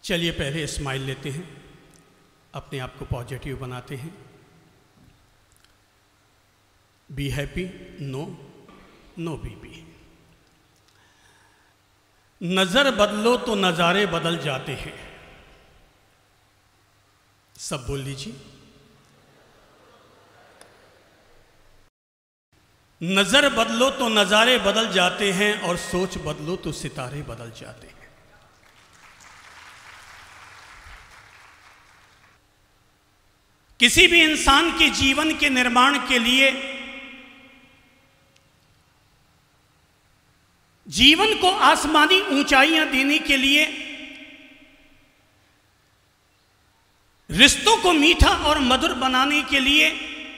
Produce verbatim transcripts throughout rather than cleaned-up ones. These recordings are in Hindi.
चलिए पहले स्माइल लेते हैं, अपने आप को पॉजिटिव बनाते हैं। Be happy, no no BP. नजर बदलो तो नजारे बदल जाते हैं। सब बोल लीजिए। नजर बदलो तो नजारे बदल जाते हैं और सोच बदलो तो सितारे बदल जाते हैं। किसी भी इंसान के जीवन के निर्माण के लिए जीवन को आसमानी ऊंचाइयां देने के लिए, रिश्तों को मीठा और मधुर बनाने के लिए,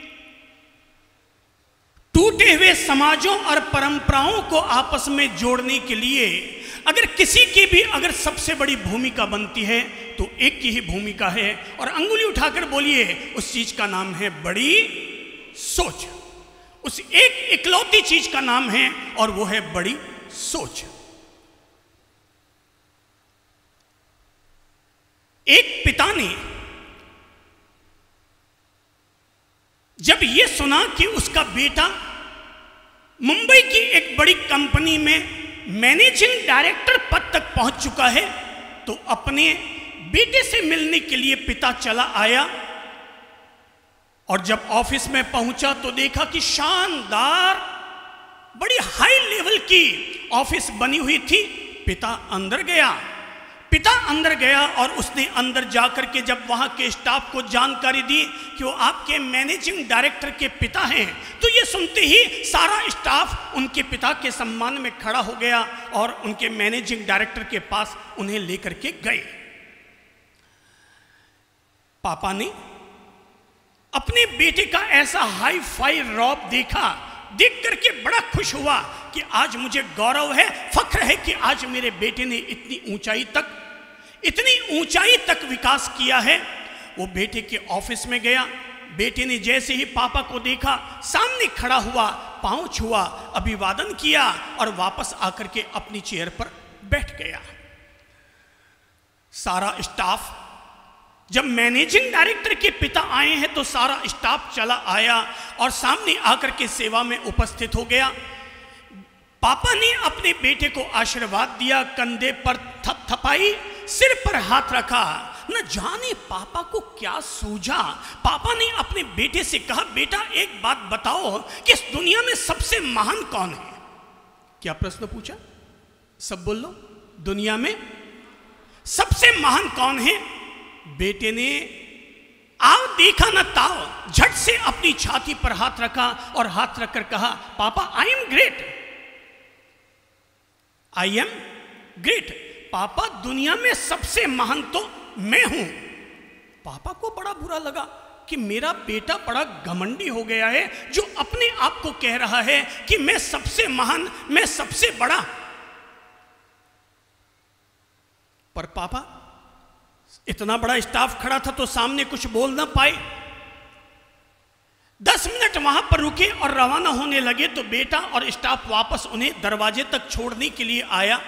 टूटे हुए समाजों और परंपराओं को आपस में जोड़ने के लिए अगर किसी की भी अगर सबसे बड़ी भूमिका बनती है तो एक की ही भूमिका है, और अंगुली उठाकर बोलिए, उस चीज का नाम है बड़ी सोच। उस एक इकलौती चीज का नाम है और वो है बड़ी सोच। एक पिता ने जब यह सुना कि उसका बेटा मुंबई की एक बड़ी कंपनी में मैनेजिंग डायरेक्टर पद तक पहुंच चुका है, तो अपने बेटे से मिलने के लिए पिता चला आया। और जब ऑफिस में पहुंचा तो देखा कि शानदार बड़ी हाई लेवल की ऑफिस बनी हुई थी। पिता अंदर गया पिता अंदर गया और उसने अंदर जाकर के जब वहां के स्टाफ को जानकारी दी कि वो आपके मैनेजिंग डायरेक्टर के पिता हैं, तो ये सुनते ही सारा स्टाफ उनके पिता के सम्मान में खड़ा हो गया और उनके मैनेजिंग डायरेक्टर के पास उन्हें लेकर के गए। पापा ने अपने बेटे का ऐसा हाई फाई रौब देखा, देख करके बड़ा खुश हुआ कि आज मुझे गौरव है, फख्र है कि आज मेरे बेटे ने इतनी ऊंचाई तक इतनी ऊंचाई तक विकास किया है। वो बेटे के ऑफिस में गया। बेटे ने जैसे ही पापा को देखा, सामने खड़ा हुआ, पांव छुआ, अभिवादन किया और वापस आकर के अपनी चेयर पर बैठ गया। सारा स्टाफ, जब मैनेजिंग डायरेक्टर के पिता आए हैं तो सारा स्टाफ चला आया और सामने आकर के सेवा में उपस्थित हो गया। पापा ने अपने बेटे को आशीर्वाद दिया, कंधे पर थपथपाई, सिर पर हाथ रखा। न जाने पापा को क्या सूझा। पापा ने अपने बेटे से कहा, बेटा एक बात बताओ कि इस दुनिया में सबसे महान कौन है? क्या प्रश्न पूछा? सब बोल लो। दुनिया में सबसे महान कौन है? बेटे ने आओ देखा न ताओ, झट से अपनी छाती पर हाथ रखा और हाथ रखकर कहा, पापा I am great, I am great. पापा दुनिया में सबसे महान तो मैं हूं। पापा को बड़ा बुरा लगा कि मेरा बेटा बड़ा घमंडी हो गया है, जो अपने आप को कह रहा है कि मैं सबसे महान, मैं सबसे बड़ा। पर पापा, इतना बड़ा स्टाफ खड़ा था तो सामने कुछ बोल ना पाए। दस मिनट वहां पर रुके और रवाना होने लगे तो बेटा और स्टाफ वापस उन्हें दरवाजे तक छोड़ने के लिए आया।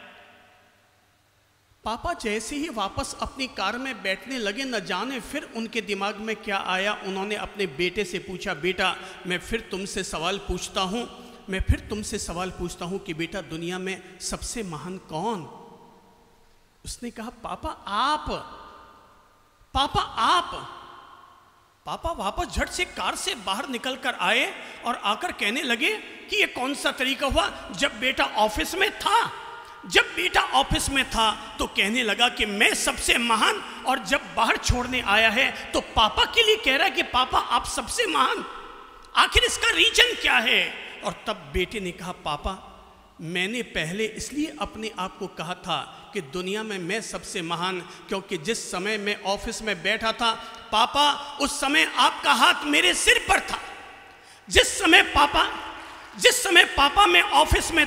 पापा जैसे ही वापस अपनी कार में बैठने लगे, न जाने फिर उनके दिमाग में क्या आया। उन्होंने अपने बेटे से पूछा, बेटा मैं फिर तुमसे सवाल पूछता हूं मैं फिर तुमसे सवाल पूछता हूं कि बेटा दुनिया में सबसे महान कौन? उसने कहा, पापा आप पापा आप पापा वापस झट से कार से बाहर निकल कर आए और आकर कहने लगे कि ये कौन सा तरीका हुआ। जब बेटा ऑफिस में था जब बेटा ऑफिस में था तो कहने लगा कि मैं सबसे महान, और जब बाहर छोड़ने आया है तो पापा के लिए कह रहा है कि पापा आप सबसे महान। आखिर इसका रीजन क्या है? और तब बेटे ने कहा, पापा मैंने पहले इसलिए अपने आप को कहा था कि दुनिया में मैं सबसे महान, क्योंकि जिस समय मैं ऑफिस में बैठा था पापा, उस समय आपका हाथ मेरे सिर पर था। जिस समय पापा जिस समय पापा मैं ऑफिस में था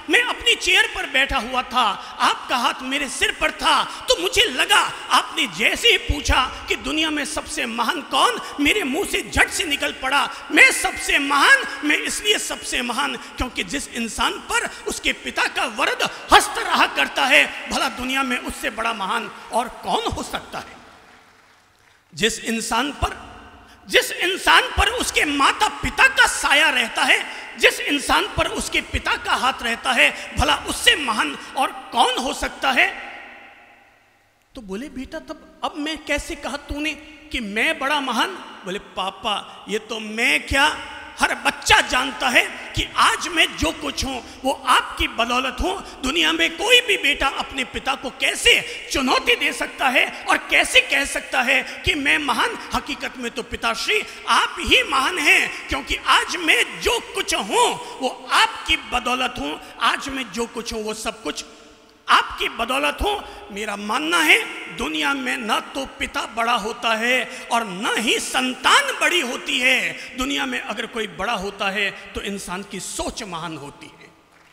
मैं अपनी चेयर पर बैठा हुआ था, आपका हाथ मेरे सिर पर था, तो मुझे लगा आपने जैसे ही पूछा कि दुनिया में सबसे महान कौन, मेरे मुंह से झट से निकल पड़ा, मैं सबसे महान। मैं इसलिए सबसे महान क्योंकि जिस इंसान पर उसके पिता का वरद हस्त रहा करता है, भला दुनिया में उससे बड़ा महान और कौन हो सकता है। जिस इंसान पर जिस इंसान पर उसके माता पिता का साया रहता है, जिस इंसान पर उसके पिता का हाथ रहता है, भला उससे महान और कौन हो सकता है। तो बोले बेटा तब अब मैं कैसे कहा तूने कि मैं बड़ा महान। बोले पापा ये तो मैं क्या, हर बच्चा जानता है कि आज मैं जो कुछ हूं वो आपकी बदौलत हूं। दुनिया में कोई भी बेटा अपने पिता को कैसे चुनौती दे सकता है और कैसे कह सकता है कि मैं महान। हकीकत में तो पिताश्री आप ही महान हैं, क्योंकि आज मैं जो कुछ हूं वो आपकी बदौलत हूं। आज मैं जो कुछ हूं वो सब कुछ आपकी बदौलत हो। मेरा मानना है दुनिया में न तो पिता बड़ा होता है और न ही संतान बड़ी होती है। दुनिया में अगर कोई बड़ा होता है तो इंसान की सोच महान होती है।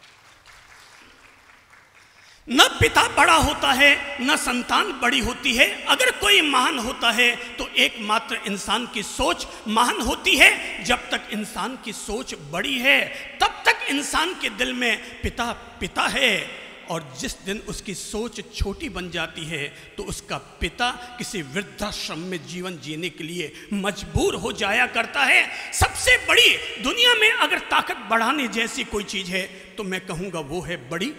न पिता बड़ा होता है न संतान बड़ी होती है। अगर कोई महान होता है तो एकमात्र इंसान की सोच महान होती है। जब तक इंसान की सोच बड़ी है तब तक इंसान के दिल में पिता पिता है, और जिस दिन उसकी सोच छोटी बन जाती है तो उसका पिता किसी वृद्धाश्रम में जीवन जीने के लिए मजबूर हो जाया करता है। सबसे बड़ी दुनिया में अगर ताकत बढ़ाने जैसी कोई चीज है तो मैं कहूंगा वो है बड़ी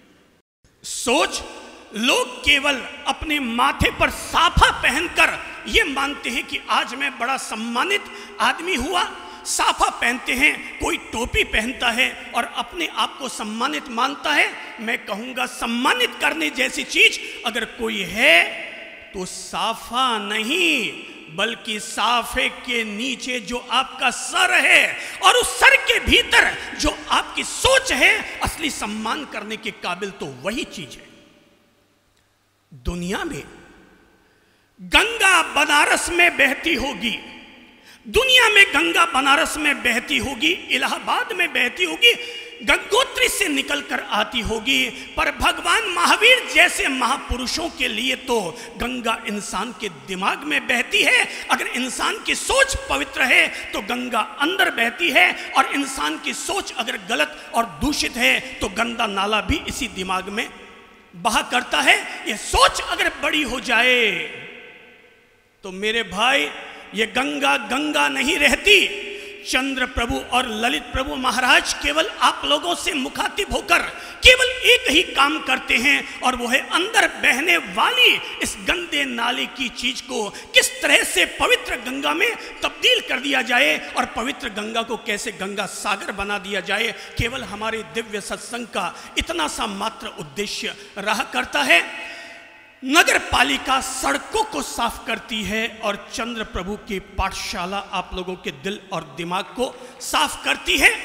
सोच। लोग केवल अपने माथे पर साफा पहनकर ये मानते हैं कि आज मैं बड़ा सम्मानित आदमी हुआ। साफा पहनते हैं, कोई टोपी पहनता है और अपने आप को सम्मानित मानता है। मैं कहूंगा सम्मानित करने जैसी चीज अगर कोई है तो साफा नहीं, बल्कि साफे के नीचे जो आपका सर है और उस सर के भीतर जो आपकी सोच है, असली सम्मान करने के काबिल तो वही चीज है। दुनिया में गंगा बनारस में बहती होगी, दुनिया में गंगा बनारस में बहती होगी, इलाहाबाद में बहती होगी, गंगोत्री से निकलकर आती होगी, पर भगवान महावीर जैसे महापुरुषों के लिए तो गंगा इंसान के दिमाग में बहती है। अगर इंसान की सोच पवित्र है तो गंगा अंदर बहती है, और इंसान की सोच अगर गलत और दूषित है तो गंदा नाला भी इसी दिमाग में बहा करता है। यह सोच अगर बड़ी हो जाए तो मेरे भाई ये गंगा गंगा नहीं रहती। चंद्र प्रभु और ललित प्रभु महाराज केवल आप लोगों से मुखातिब होकर केवल एक ही काम करते हैं, और वो है अंदर बहने वाली इस गंदे नाले की चीज को किस तरह से पवित्र गंगा में तब्दील कर दिया जाए और पवित्र गंगा को कैसे गंगा सागर बना दिया जाए। केवल हमारे दिव्य सत्संग का इतना सा मात्र उद्देश्य रहा करता है। नगर पालिका सड़कों को साफ करती है और चंद्र प्रभु की पाठशाला आप लोगों के दिल और दिमाग को साफ करती है।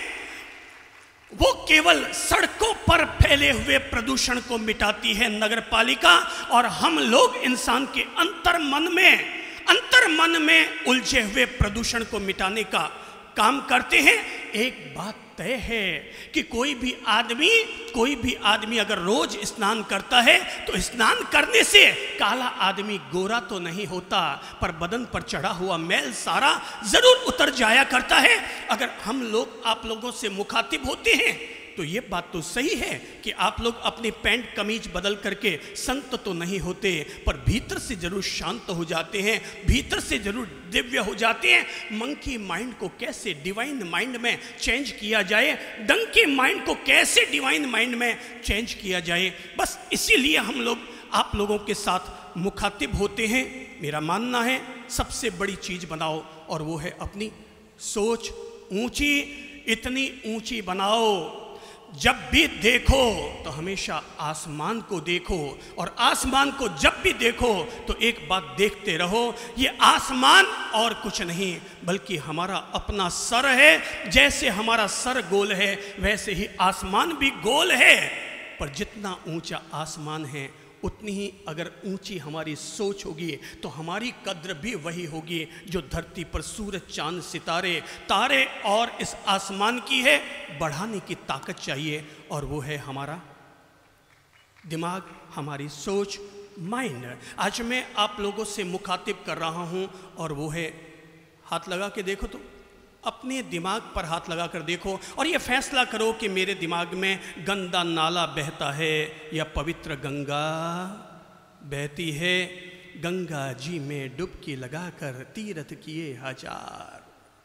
वो केवल सड़कों पर फैले हुए प्रदूषण को मिटाती है नगर पालिका, और हम लोग इंसान के अंतर मन में अंतर मन में उलझे हुए प्रदूषण को मिटाने का काम करते हैं। एक बात तय है कि कोई भी आदमी कोई भी आदमी अगर रोज स्नान करता है तो स्नान करने से काला आदमी गोरा तो नहीं होता, पर बदन पर चढ़ा हुआ मैल सारा जरूर उतर जाया करता है। अगर हम लोग आप लोगों से मुखातिब होते हैं तो ये बात तो सही है कि आप लोग अपनी पैंट कमीज बदल करके संत तो नहीं होते, पर भीतर से जरूर शांत हो जाते हैं, भीतर से जरूर दिव्य हो जाते हैं। मंकी माइंड को कैसे डिवाइन माइंड में चेंज किया जाए, डंकी माइंड को कैसे डिवाइन माइंड में चेंज किया जाए, बस इसीलिए हम लोग आप लोगों के साथ मुखातिब होते हैं। मेरा मानना है सबसे बड़ी चीज बनाओ और वो है अपनी सोच ऊंची, इतनी ऊंची बनाओ जब भी देखो तो हमेशा आसमान को देखो, और आसमान को जब भी देखो तो एक बात देखते रहो, ये आसमान और कुछ नहीं बल्कि हमारा अपना सर है। जैसे हमारा सर गोल है वैसे ही आसमान भी गोल है, पर जितना ऊंचा आसमान है उतनी ही अगर ऊंची हमारी सोच होगी तो हमारी कद्र भी वही होगी जो धरती पर सूरज, चांद, सितारे, तारे और इस आसमान की है। बढ़ाने की ताकत चाहिए और वो है हमारा दिमाग, हमारी सोच, माइंड। आज मैं आप लोगों से मुखातिब कर रहा हूं और वो है, हाथ लगा के देखो, तो अपने दिमाग पर हाथ लगा कर देखो और ये फैसला करो कि मेरे दिमाग में गंदा नाला बहता है या पवित्र गंगा बहती है। गंगा जी में डुबकी लगाकर तीर्थ किए हजार,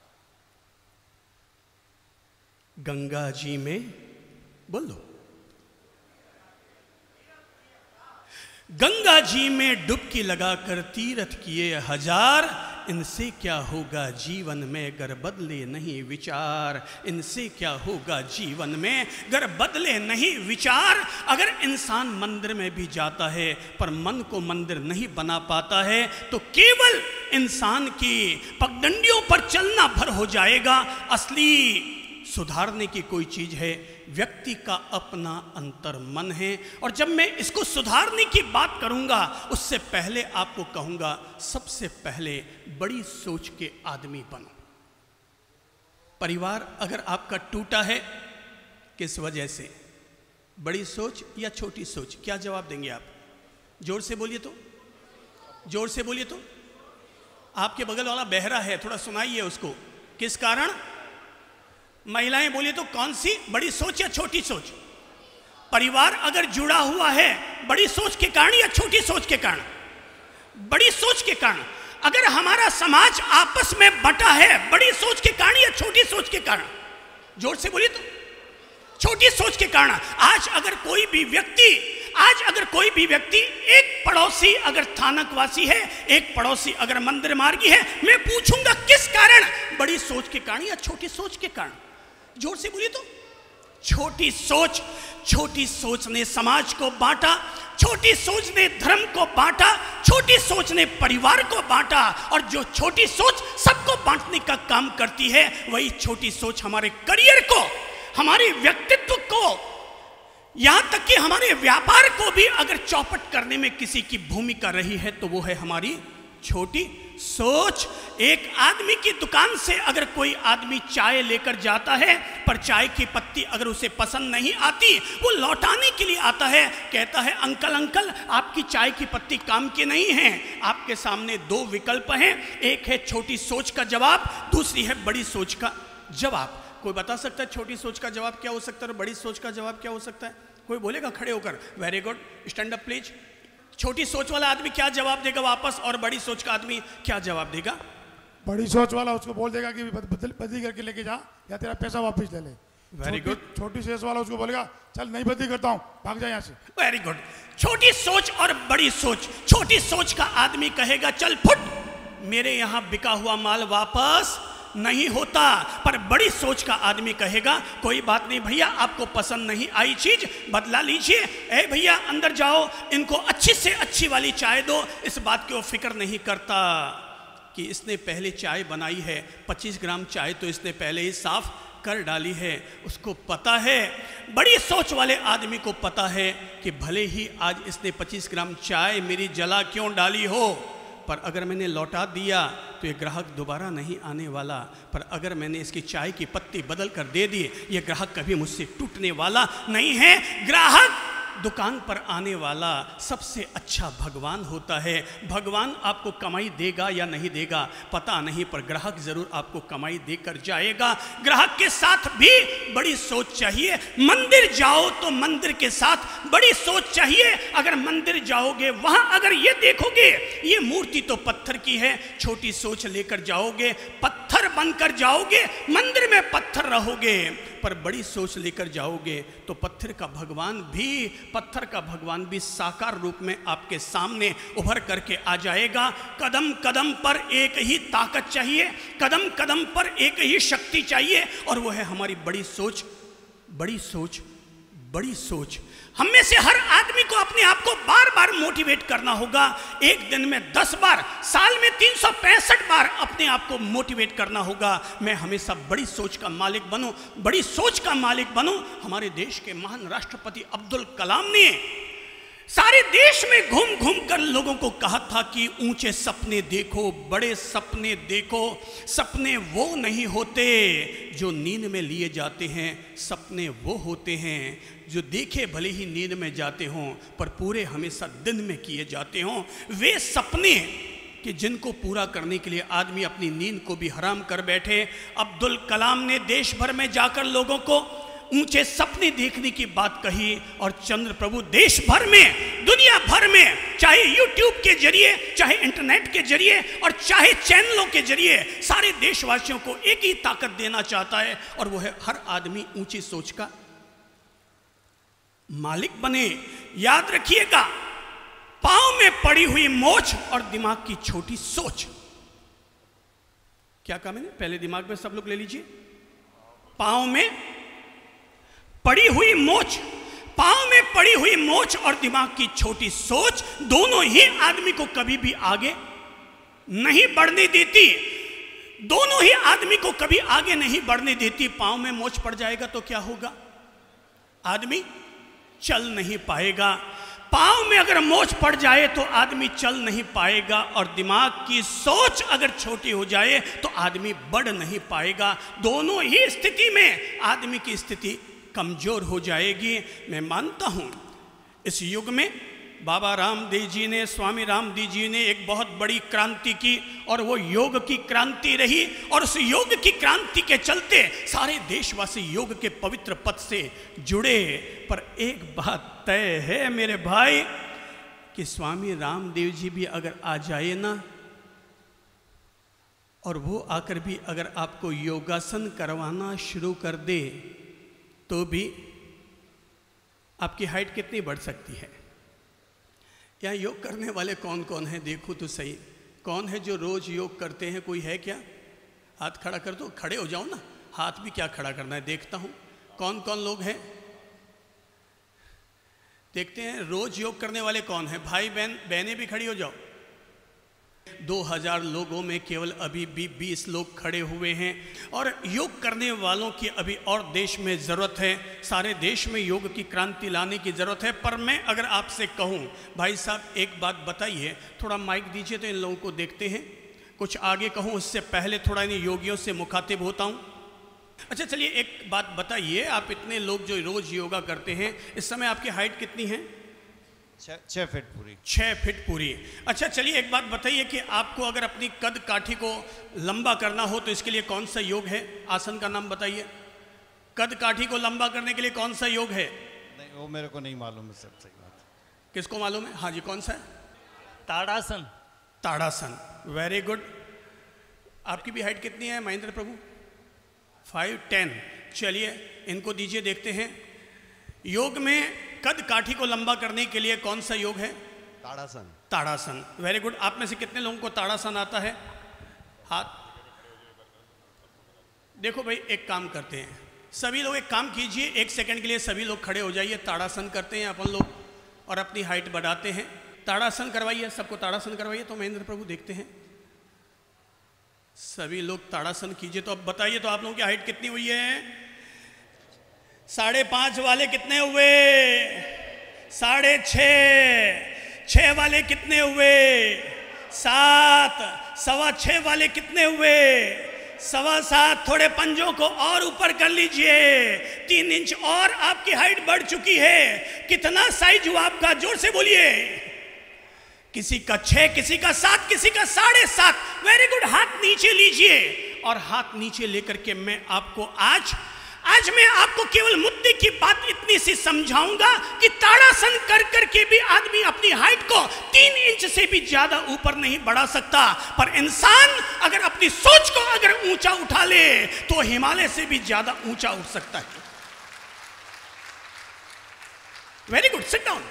गंगा जी में बोलो, गंगा जी में डुबकी लगाकर तीर्थ किए हजार। इनसे क्या होगा जीवन में गर बदले नहीं विचार, इनसे क्या होगा जीवन में गर बदले नहीं विचार। अगर इंसान मंदिर में भी जाता है पर मन को मंदिर नहीं बना पाता है तो केवल इंसान की पगडंडियों पर चलना भर हो जाएगा। असली सुधारने की कोई चीज है व्यक्ति का अपना अंतर मन है। और जब मैं इसको सुधारने की बात करूंगा उससे पहले आपको कहूंगा, सबसे पहले बड़ी सोच के आदमी बनो। परिवार अगर आपका टूटा है किस वजह से, बड़ी सोच या छोटी सोच, क्या जवाब देंगे आप? जोर से बोलिए तो, जोर से बोलिए तो। आपके बगल वाला बहरा है, थोड़ा सुनाइए उसको। किस कारण? महिलाएं बोलिए तो, कौन सी, बड़ी सोच या छोटी सोच? परिवार अगर जुड़ा हुआ है बड़ी सोच के कारण या छोटी सोच के कारण? बड़ी सोच के कारण। अगर हमारा समाज आपस में बटा है बड़ी सोच के कारण या छोटी सोच के कारण? जोर से बोलिए तो। छोटी सोच के कारण। आज अगर कोई भी व्यक्ति आज अगर कोई भी व्यक्ति एक पड़ोसी अगर थानकवासी है, एक पड़ोसी अगर मंदिर मार्गी है, मैं पूछूंगा किस कारण? बड़ी सोच के कारण या छोटी सोच के कारण? जोर से बोलिए तो। छोटी सोच। छोटी सोच ने समाज को बांटा, छोटी सोच ने धर्म को बांटा, छोटी सोच ने परिवार को बांटा। और जो छोटी सोच सबको बांटने का काम करती है वही छोटी सोच हमारे करियर को, हमारे व्यक्तित्व को, यहां तक कि हमारे व्यापार को भी अगर चौपट करने में किसी की भूमिका रही है तो वो है हमारी छोटी सोच। एक आदमी की दुकान से अगर कोई आदमी चाय लेकर जाता है पर चाय की पत्ती अगर उसे पसंद नहीं आती, वो लौटाने के लिए आता है, कहता है अंकल अंकल आपकी चाय की पत्ती काम की नहीं है। आपके सामने दो विकल्प हैं, एक है छोटी सोच का जवाब, दूसरी है बड़ी सोच का जवाब। कोई बता सकता है छोटी सोच का जवाब क्या हो सकता है और बड़ी सोच का जवाब क्या हो सकता है? कोई बोलेगा खड़े होकर? Very good, stand up please. छोटी सोच वाला आदमी क्या जवाब देगा वापस और बड़ी सोच का आदमी क्या जवाब देगा? बड़ी सोच वाला उसको बोल देगा कि बदल बदली करके लेके जा या तेरा पैसा वापस ले ले। Very good. छोटी सोच वाला उसको बोलेगा चल नहीं बदली करता हूँ, भाग जा यहाँ से। Very good. छोटी सोच और बड़ी सोच। छोटी सोच का आदमी कहेगा चल फुट, मेरे यहाँ बिका हुआ माल वापस नहीं होता। पर बड़ी सोच का आदमी कहेगा कोई बात नहीं भैया, आपको पसंद नहीं आई चीज बदला लीजिए। ए भैया अंदर जाओ, इनको अच्छी से अच्छी वाली चाय दो। इस बात की वो फिक्र नहीं करता कि इसने पहले चाय बनाई है, पच्चीस ग्राम चाय तो इसने पहले ही साफ कर डाली है। उसको पता है, बड़ी सोच वाले आदमी को पता है कि भले ही आज इसने पच्चीस ग्राम चाय मेरी जला क्यों डाली हो, पर अगर मैंने लौटा दिया तो ये ग्राहक दोबारा नहीं आने वाला। पर अगर मैंने इसकी चाय की पत्ती बदल कर दे दी, ये ग्राहक कभी मुझसे टूटने वाला नहीं है। ग्राहक दुकान पर आने वाला सबसे अच्छा भगवान होता है। भगवान आपको कमाई देगा या नहीं देगा पता नहीं, पर ग्राहक जरूर आपको कमाई देकर जाएगा। ग्राहक के साथ भी बड़ी सोच चाहिए। मंदिर जाओ तो मंदिर के साथ बड़ी सोच चाहिए। अगर मंदिर जाओगे वहां अगर ये देखोगे ये मूर्ति तो पत्थर की है, छोटी सोच लेकर जाओगे पत्थर बनकर जाओगे, मंदिर में पत्थर रहोगे। पर बड़ी सोच लेकर जाओगे तो पत्थर का भगवान भी पत्थर का भगवान भी साकार रूप में आपके सामने उभर करके आ जाएगा। कदम कदम पर एक ही ताकत चाहिए, कदम कदम पर एक ही शक्ति चाहिए और वो है हमारी बड़ी सोच। बड़ी सोच, बड़ी सोच। हम में से हर आदमी को अपने आप को बार बार मोटिवेट करना होगा। एक दिन में दस बार, साल में तीन सौ पैंसठ बार अपने आप को मोटिवेट करना होगा। मैं हमेशा बड़ी सोच का मालिक बनूं, बड़ी सोच का मालिक बनूं। हमारे देश के महान राष्ट्रपति अब्दुल कलाम ने सारे देश में घूम घूम कर लोगों को कहा था कि ऊंचे सपने देखो, बड़े सपने देखो। सपने वो नहीं होते जो नींद में लिए जाते हैं, सपने वो होते हैं जो देखे भले ही नींद में जाते हों पर पूरे हमेशा दिन में किए जाते हों। वे सपने कि जिनको पूरा करने के लिए आदमी अपनी नींद को भी हराम कर बैठे। अब्दुल कलाम ने देश भर में जाकर लोगों को ऊंचे सपने देखने की बात कही और चंद्र प्रभु देश भर में, दुनिया भर में, चाहे यूट्यूब के जरिए, चाहे इंटरनेट के जरिए और चाहे चैनलों के जरिए सारे देशवासियों को एक ही ताकत देना चाहता है और वो है हर आदमी ऊंची सोच का मालिक बने। याद रखिएगा, पांव में पड़ी हुई मोच और दिमाग की छोटी सोच। क्या कहा मैंने? पहले दिमाग में सब लोग ले लीजिए। पांव में पड़ी हुई मोच, पांव में पड़ी हुई मोच और दिमाग की छोटी सोच दोनों ही आदमी को कभी भी आगे नहीं बढ़ने देती। दोनों ही आदमी को कभी आगे नहीं बढ़ने देती। पांव में मोच पड़ जाएगा तो क्या होगा? आदमी चल नहीं पाएगा। पांव में अगर मोच पड़ जाए तो आदमी चल नहीं पाएगा और दिमाग की सोच अगर छोटी हो जाए तो आदमी बढ़ नहीं पाएगा। दोनों ही स्थिति में आदमी की स्थिति कमजोर हो जाएगी। मैं मानता हूं इस युग में बाबा रामदेव जी ने, स्वामी रामदेव जी ने एक बहुत बड़ी क्रांति की और वो योग की क्रांति रही और उस योग की क्रांति के चलते सारे देशवासी योग के पवित्र पथ से जुड़े। पर एक बात तय है मेरे भाई कि स्वामी रामदेव जी भी अगर आ जाए ना और वो आकर भी अगर आपको योगासन करवाना शुरू कर दे तो भी आपकी हाइट कितनी बढ़ सकती है? यहाँ योग करने वाले कौन कौन हैं? देखो तो सही, कौन है जो रोज योग करते हैं? कोई है क्या? हाथ खड़ा कर दो। खड़े हो जाओ ना, हाथ भी क्या खड़ा करना है, देखता हूँ कौन कौन लोग हैं। देखते हैं रोज योग करने वाले कौन है। भाई बहन, बहनें भी खड़ी हो जाओ। दो हजार लोगों में केवल अभी भी बीस लोग खड़े हुए हैं और योग करने वालों की अभी और देश में ज़रूरत है। सारे देश में योग की क्रांति लाने की ज़रूरत है। पर मैं अगर आपसे कहूं, भाई साहब एक बात बताइए, थोड़ा माइक दीजिए तो इन लोगों को देखते हैं। कुछ आगे कहूं उससे पहले थोड़ा इन योगियों से मुखातिब होता हूं। अच्छा चलिए एक बात बताइए, आप इतने लोग जो रोज़ योगा करते हैं, इस समय आपकी हाइट कितनी है? छः फीट पूरी। छः फीट पूरी। अच्छा चलिए एक बात बताइए कि आपको अगर अपनी कद काठी को लंबा करना हो तो इसके लिए कौन सा योग है? आसन का नाम बताइए। कद काठी को लंबा करने के लिए कौन सा योग है? नहीं, वो मेरे को नहीं मालूम है सर, सही बात। किसको मालूम है? हाँ जी, कौन सा है? ताड़ासन। ताड़ासन, वेरी गुड। आपकी भी हाइट कितनी है महेंद्र प्रभु? Five ten. चलिए इनको दीजिए, देखते हैं। योग में कद काठी को लंबा करने के लिए कौन सा योग है? ताड़ासन। ताड़ासन, वेरी गुड। आप में से कितने लोगों को ताड़ासन आता है? हाथ देखो भाई, एक काम करते हैं सभी लोग, एक काम कीजिए, एक सेकंड के लिए सभी लोग खड़े हो जाइए। ताड़ासन करते हैं अपन लोग और अपनी हाइट बढ़ाते हैं। ताड़ासन करवाइए, सबको ताड़ासन करवाइए। तो महेंद्र प्रभु देखते हैं, सभी लोग ताड़ासन कीजिए। तो अब बताइए तो आप लोगों की हाइट कितनी हुई है? साढ़े पांच वाले कितने हुए? साढ़े छः। छः वाले कितने हुए? सात। सवा छः वाले कितने हुए? सवा सात। थोड़े पंजों को और ऊपर कर लीजिए, तीन इंच और आपकी हाइट बढ़ चुकी है। कितना साइज हुआ आपका? जोर से बोलिए। किसी का छः, किसी का सात, किसी का साढ़े सात। Very good. हाथ नीचे लीजिए और हाथ नीचे लेकर के मैं आपको आज आज मैं आपको केवल मुद्दे की बात इतनी सी समझाऊंगा कि ताड़ासन कर करके भी आदमी अपनी हाइट को तीन इंच से भी ज्यादा ऊपर नहीं बढ़ा सकता। पर इंसान अगर अपनी सोच को अगर ऊंचा उठा ले तो हिमालय से भी ज्यादा ऊंचा उठ सकता है। Very good, sit down.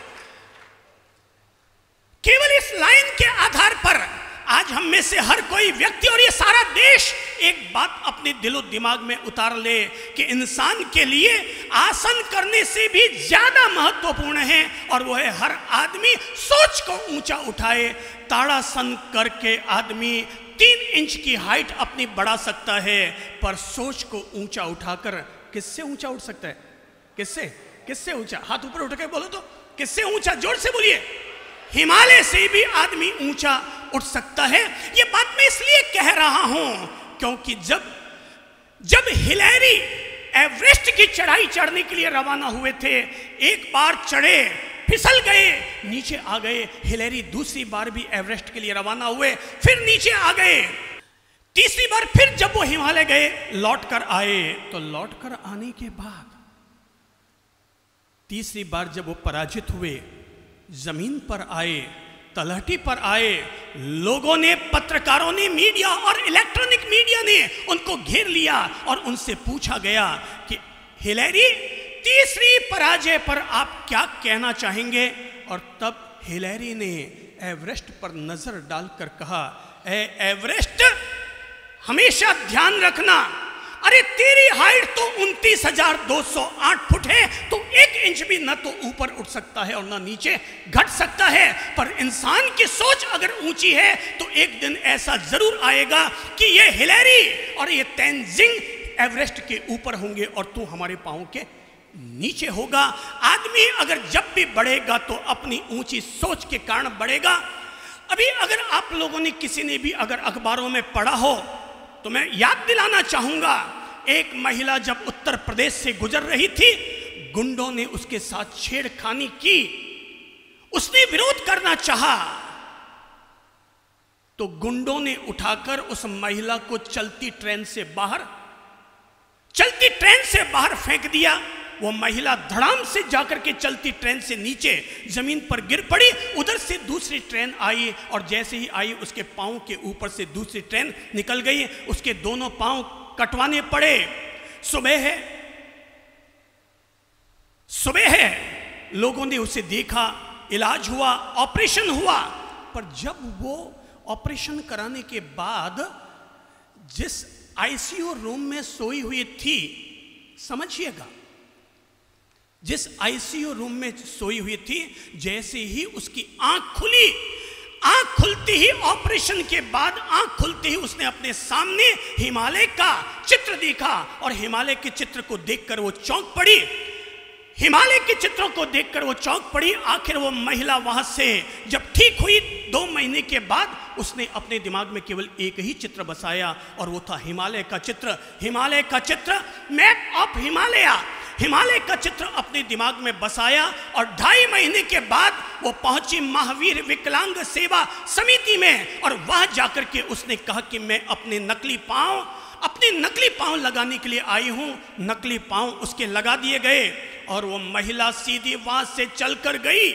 केवल इस लाइन के आधार पर आज हम में से हर कोई व्यक्ति और ये सारा देश एक बात अपने दिलो दिमाग में उतार ले कि इंसान के लिए आसन करने से भी ज्यादा महत्वपूर्ण है और वो है हर आदमी सोच को ऊंचा उठाए। ताड़ासन करके आदमी तीन इंच की हाइट अपनी बढ़ा सकता है, पर सोच को ऊंचा उठाकर किससे ऊंचा उठ सकता है? किससे? किससे ऊंचा? हाथ ऊपर उठ के बोलो तो किससे ऊंचा? जोर से बोलिए। हिमालय से भी आदमी ऊंचा उठ सकता है। ये बात मैं इसलिए कह रहा हूं क्योंकि जब जब हिलेरी एवरेस्ट की चढ़ाई चढ़ने के लिए रवाना हुए थे, एक बार चढ़े, फिसल गए, नीचे आ गए। हिलेरी दूसरी बार भी एवरेस्ट के लिए रवाना हुए, फिर नीचे आ गए। तीसरी बार फिर जब वो हिमालय गए, लौट कर आए, तो लौट कर आने के बाद तीसरी बार जब वो पराजित हुए, जमीन पर आए, तलहटी पर आए, लोगों ने, पत्रकारों ने, मीडिया और इलेक्ट्रॉनिक मीडिया ने उनको घेर लिया और उनसे पूछा गया कि हिलेरी, तीसरी पराजय पर आप क्या कहना चाहेंगे? और तब हिलेरी ने एवरेस्ट पर नजर डालकर कहा, ए एवरेस्ट, हमेशा ध्यान रखना, अरे तेरी हाइट तो उनतीस हजार दो सौ आठ फुट है, तो एक इंच भी न तो ऊपर उठ सकता है और न नीचे घट सकता है। पर इंसान की सोच अगर ऊंची है तो एक दिन ऐसा जरूर आएगा कि ये हिलेरी और ये तेंजिंग एवरेस्ट के ऊपर होंगे और तू हमारे पांव के नीचे होगा। आदमी अगर जब भी बढ़ेगा तो अपनी ऊंची सोच के कारण बढ़ेगा। अभी अगर आप लोगों ने, किसी ने भी अगर अखबारों में पढ़ा हो तो मैं याद दिलाना चाहूंगा, एक महिला जब उत्तर प्रदेश से गुजर रही थी, गुंडों ने उसके साथ छेड़खानी की। उसने विरोध करना चाहा तो गुंडों ने उठाकर उस महिला को चलती ट्रेन से बाहर चलती ट्रेन से बाहर फेंक दिया। वो महिला धड़ाम से जाकर के चलती ट्रेन से नीचे जमीन पर गिर पड़ी। उधर से दूसरी ट्रेन आई और जैसे ही आई उसके पांव के ऊपर से दूसरी ट्रेन निकल गई। उसके दोनों पांव कटवाने पड़े। सुबह है सुबह है लोगों ने उसे देखा, इलाज हुआ, ऑपरेशन हुआ। पर जब वो ऑपरेशन कराने के बाद जिस आईसीयू रूम में सोई हुई थी, समझिएगा, जिस आईसीयू रूम में सोई हुई थी, जैसे ही उसकी आंख खुली, आंख खुलते ही, ऑपरेशन के बाद आंख खुलते ही उसने अपने सामने हिमालय का चित्र देखा और हिमालय के चित्र को देखकर वो चौंक पड़ी। हिमालय के चित्रों को देखकर वो चौंक पड़ी। आखिर वो महिला वहां से जब ठीक हुई, दो महीने के बाद उसने अपने दिमाग में केवल एक ही चित्र बसाया और वो था हिमालय का चित्र। हिमालय का चित्र, मैप ऑफ हिमालय, हिमालय का चित्र अपने दिमाग में बसाया और ढाई महीने के बाद वो पहुंची महावीर विकलांग सेवा समिति में और वहां जाकर के उसने कहा कि मैं अपने नकली पांव अपने नकली पांव लगाने के लिए आई हूं। नकली पांव उसके लगा दिए गए और वो महिला सीधी वहां से चलकर गई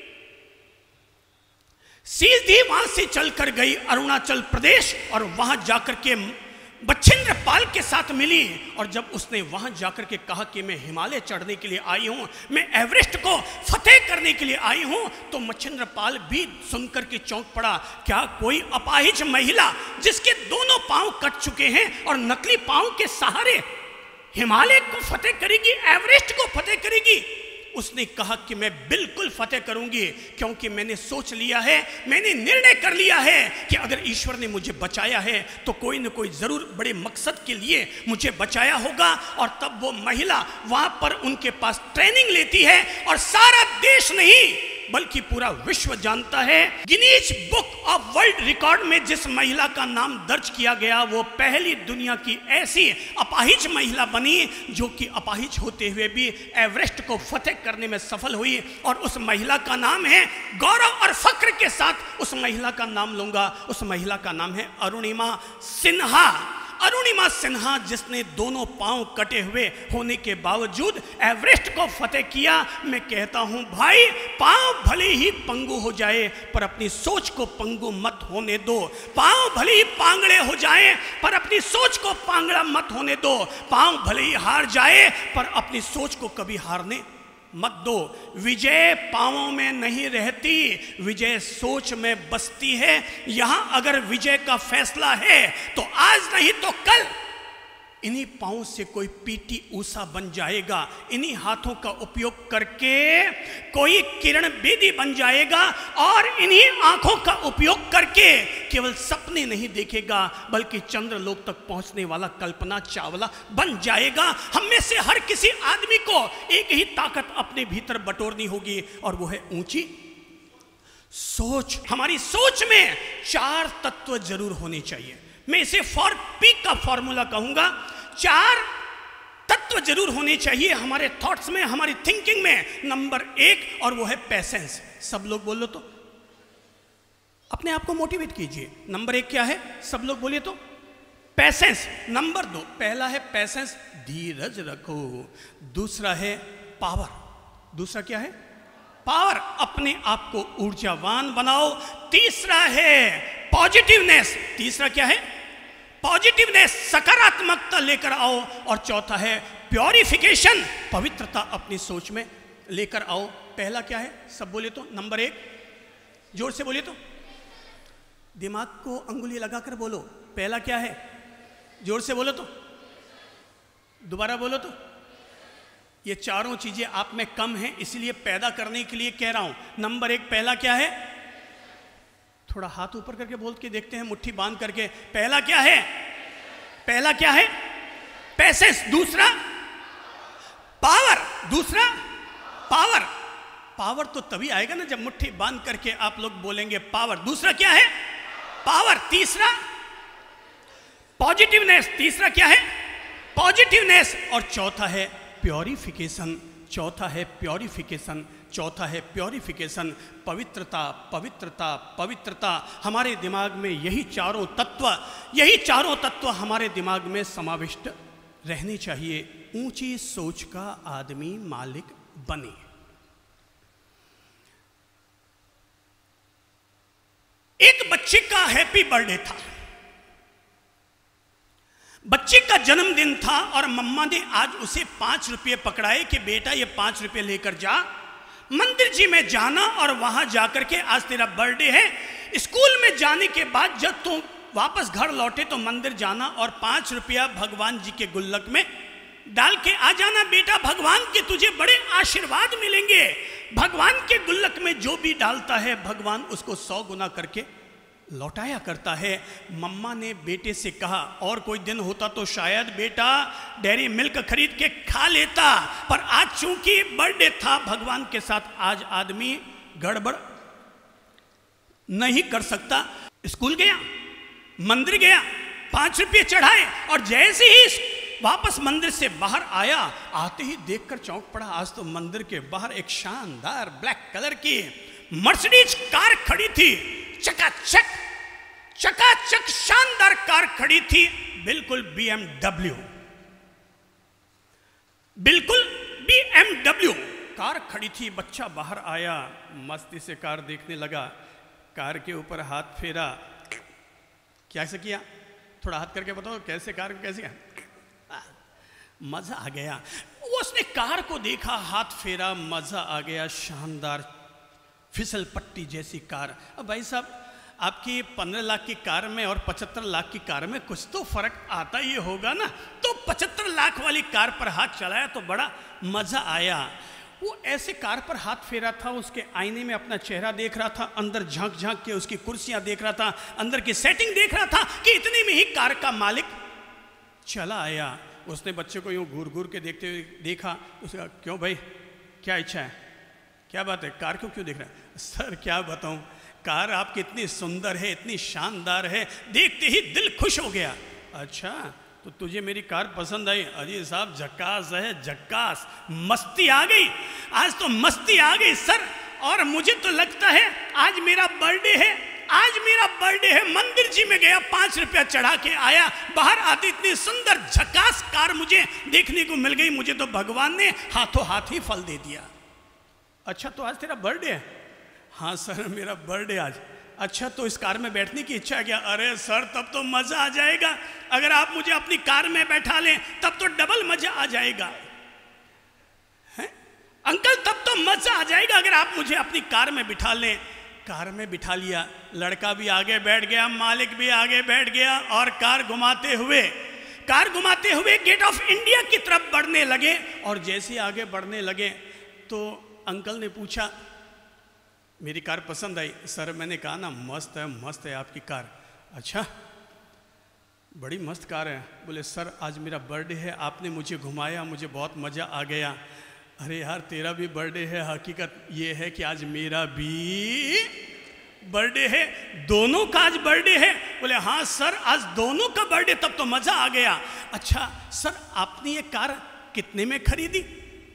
सीधी वहां से चलकर गई अरुणाचल प्रदेश और वहां जाकर के मच्छिंद्र पाल के साथ मिली। और जब उसने वहां जाकर के कहा कि मैं हिमालय चढ़ने के लिए आई हूं, मैं एवरेस्ट को फतेह करने के लिए आई हूं, तो मच्छिंद्र पाल भी सुनकर के चौंक पड़ा। क्या कोई अपाहिज महिला जिसके दोनों पांव कट चुके हैं और नकली पांव के सहारे हिमालय को फतेह करेगी, एवरेस्ट को फतेह करेगी? उसने कहा कि मैं बिल्कुल फतेह करूंगी, क्योंकि मैंने सोच लिया है, मैंने निर्णय कर लिया है कि अगर ईश्वर ने मुझे बचाया है तो कोई न कोई जरूर बड़े मकसद के लिए मुझे बचाया होगा। और तब वो महिला वहां पर उनके पास ट्रेनिंग लेती है और सारा देश नहीं बल्कि पूरा विश्व जानता है। Guinness book of world record में जिस महिला का नाम दर्ज किया गया, वो पहली दुनिया की ऐसी अपाहिज महिला बनी जो कि अपाहिज होते हुए भी एवरेस्ट को फतेह करने में सफल हुई। और उस महिला का नाम है, गौरव और फक्र के साथ उस महिला का नाम लूंगा, उस महिला का नाम है अरुणिमा सिन्हा। अरुणिमा सिन्हा, जिसने दोनों पांव कटे हुए होने के बावजूद एवरेस्ट को फतेह किया। मैं कहता हूं भाई, पांव भले ही पंगु हो जाए पर अपनी सोच को पंगु मत होने दो। पांव भले ही पांगड़े हो जाए पर अपनी सोच को पांगड़ा मत होने दो। पांव भले ही हार जाए पर अपनी सोच को कभी हारने मत दो। विजय पांवों में नहीं रहती, विजय सोच में बसती है। यहां अगर विजय का फैसला है तो आज नहीं तो कल इन्हीं पाँव से कोई पीटी ऊषा बन जाएगा, इन्हीं हाथों का उपयोग करके कोई किरण बेदी बन जाएगा, और इन्हीं आंखों का उपयोग करके केवल सपने नहीं देखेगा बल्कि चंद्रलोक तक पहुंचने वाला कल्पना चावला बन जाएगा। हम में से हर किसी आदमी को एक ही ताकत अपने भीतर बटोरनी होगी, और वो है ऊंची सोच। हमारी सोच में चार तत्व जरूर होने चाहिए। मैं इसे फॉर पी का फॉर्मूला कहूंगा। चार तत्व जरूर होने चाहिए हमारे थॉट्स में, हमारी थिंकिंग में। नंबर एक, और वो है पैसेंस। सब लोग बोलो तो, अपने आप को मोटिवेट कीजिए। नंबर एक क्या है? सब लोग बोलिए तो, पैसेंस। नंबर दो, पहला है पैसेंस, धीरज रखो। दूसरा है पावर। दूसरा क्या है? पावर, अपने आप को ऊर्जावान बनाओ। तीसरा है पॉजिटिवनेस। तीसरा क्या है? पॉजिटिवनेस, सकारात्मकता लेकर आओ। और चौथा है प्योरिफिकेशन, पवित्रता अपनी सोच में लेकर आओ। पहला क्या है? सब बोलिए तो, नंबर एक, जोर से बोलिए तो, दिमाग को अंगुली लगाकर बोलो। पहला क्या है? जोर से बोलो तो, दोबारा बोलो तो। ये चारों चीजें आप में कम हैं, इसलिए पैदा करने के लिए कह रहा हूं। नंबर एक, पहला क्या है? थोड़ा हाथ ऊपर करके बोल के देखते हैं, मुट्ठी बांध करके। पहला क्या है? पहला क्या है? पैसेंस। दूसरा पावर। दूसरा पावर। पावर तो तभी आएगा ना जब मुट्ठी बांध करके आप लोग बोलेंगे पावर। दूसरा क्या है? पावर। तीसरा पॉजिटिवनेस। तीसरा क्या है? पॉजिटिवनेस। और चौथा है प्योरिफिकेशन। चौथा है प्योरिफिकेशन। चौथा है प्योरिफिकेशन, पवित्रता, पवित्रता, पवित्रता। हमारे दिमाग में यही चारों तत्व, यही चारों तत्व हमारे दिमाग में समाविष्ट रहने चाहिए। ऊंची सोच का आदमी मालिक बने। एक बच्चे का हैप्पी बर्थडे था, बच्चे का जन्मदिन था, और मम्मा ने आज उसे पांच रुपये पकड़ाए कि बेटा ये पांच रुपये लेकर जा, मंदिर जी में जाना और वहां जाकर के आज तेरा बर्थडे है। स्कूल में जाने के बाद जब तुम वापस घर लौटे तो मंदिर जाना और पांच रुपया भगवान जी के गुल्लक में डाल के आ जाना। बेटा, भगवान के तुझे बड़े आशीर्वाद मिलेंगे। भगवान के गुल्लक में जो भी डालता है भगवान उसको सौ गुना करके लौटाया करता है। मम्मा ने बेटे से कहा, और कोई दिन होता तो शायद बेटा डेयरी मिल्क खरीद के खा लेता, पर आज चूंकि बर्थडे था भगवान के साथ, आज आदमी गड़बड़ नहीं कर सकता। स्कूल गया, मंदिर गया, पांच रुपये चढ़ाए, और जैसे ही वापस मंदिर से बाहर आया, आते ही देखकर चौंक पड़ा। आज तो मंदिर के बाहर एक शानदार ब्लैक कलर की मर्सिडीज कार खड़ी थी। चकाचक चकाचक शानदार कार खड़ी थी, बिल्कुल बीएमडब्ल्यू, बिल्कुल बीएमडब्ल्यू कार खड़ी थी। बच्चा बाहर आया, मस्ती से कार देखने लगा, कार के ऊपर हाथ फेरा। कैसे किया? थोड़ा हाथ करके बताओ, कैसे कार कैसे किया? मजा आ गया। वो उसने कार को देखा, हाथ फेरा, मजा आ गया। शानदार फिसल पट्टी जैसी कार। अब भाई साहब, आपकी पंद्रह लाख की कार में और पचहत्तर लाख की कार में कुछ तो फर्क आता ही होगा ना। तो पचहत्तर लाख वाली कार पर हाथ चलाया तो बड़ा मजा आया। वो ऐसे कार पर हाथ फेरा था, उसके आईने में अपना चेहरा देख रहा था, अंदर झांक झांक के उसकी कुर्सियां देख रहा था, अंदर की सेटिंग देख रहा था कि इतने में ही कार का मालिक चला आया। उसने बच्चे को यूं घूर घूर के देखते हुए देखा। उसका, क्यों भाई, क्या इच्छा है, क्या बात है, कार को क्यों देख रहा है? सर क्या बताऊं, कार आपकी इतनी सुंदर है, इतनी शानदार है, देखते ही दिल खुश हो गया। अच्छा, तो तुझे मेरी कार पसंद आई? अरे साहब झक्कास है, झक्कास, मस्ती आ गई, आज तो मस्ती आ गई सर। और मुझे तो लगता है आज मेरा बर्थडे है, आज मेरा बर्थडे है। मंदिर जी में गया, पांच रुपया चढ़ा के आया, बाहर आती इतनी सुंदर झक्कास कार मुझे देखने को मिल गई। मुझे तो भगवान ने हाथों हाथ ही फल दे दिया। अच्छा, तो आज तेरा बर्थडे है? हाँ सर, मेरा बर्थडे आज। अच्छा, तो इस कार में बैठने की इच्छा है क्या? अरे सर, तब तो मजा आ जाएगा। अगर आप मुझे अपनी कार में बैठा लें तब तो डबल मजा आ जाएगा। हैं अंकल, तब तो मजा आ जाएगा अगर आप मुझे अपनी कार में बिठा लें। कार में बिठा लिया, लड़का भी आगे बैठ गया, मालिक भी आगे बैठ गया, और कार घुमाते हुए कार घुमाते हुए गेट ऑफ इंडिया की तरफ बढ़ने लगे। और जैसे आगे बढ़ने लगे तो अंकल ने पूछा, मेरी कार पसंद आई? सर मैंने कहा ना, मस्त है मस्त है आपकी कार। अच्छा बड़ी मस्त कार है। बोले सर आज मेरा बर्थडे है, आपने मुझे घुमाया, मुझे बहुत मज़ा आ गया। अरे यार तेरा भी बर्थडे है, हकीकत ये है कि आज मेरा भी बर्थडे है, दोनों का आज बर्थडे है। बोले हाँ सर आज दोनों का बर्थडे, तब तो मज़ा आ गया। अच्छा सर आपने ये कार कितने में खरीदी?